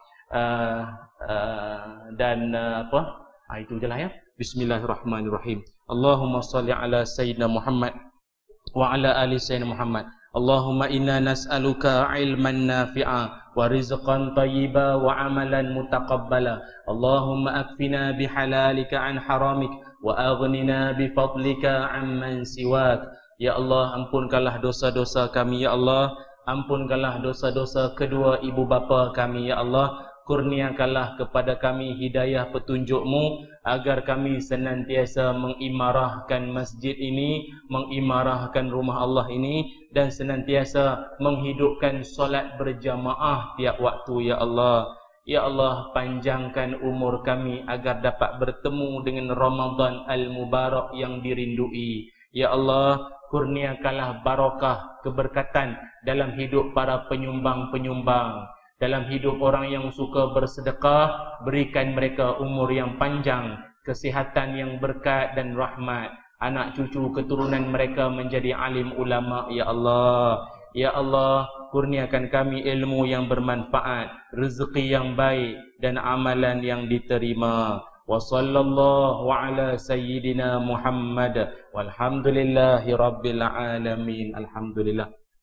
[SPEAKER 1] Itu je lah ya. Bismillahirrahmanirrahim. Allahumma salli ala Sayyidina Muhammad wa ala ali Sayyidina Muhammad. Allahumma inna nas'aluka ilman nafi'a wa rizqan tayyiba wa amalan mutaqabbala. Allahumma akfina bihalalika an haramik wa aghnina bifadlika amman siwak. Ya Allah, ampunkanlah dosa-dosa kami ya Allah. Ampunkanlah dosa-dosa kedua ibu bapa kami ya Allah. Kurniakanlah kepada kami hidayah petunjuk-Mu agar kami senantiasa mengimarahkan masjid ini, mengimarahkan rumah Allah ini, dan senantiasa menghidupkan solat berjamaah tiap waktu ya Allah. Ya Allah, panjangkan umur kami agar dapat bertemu dengan Ramadan Al-Mubarak yang dirindui. Ya Allah, kurniakanlah barakah, keberkatan dalam hidup para penyumbang-penyumbang. Dalam hidup orang yang suka bersedekah, berikan mereka umur yang panjang, kesihatan yang berkat dan rahmat. Anak cucu keturunan mereka menjadi alim ulama ya Allah. Ya Allah, kurniakan kami ilmu yang bermanfaat, rezeki yang baik dan amalan yang diterima. Wa sallallahu ala sayyidina Muhammad walhamdulillahi rabbil alamin. Alhamdulillah.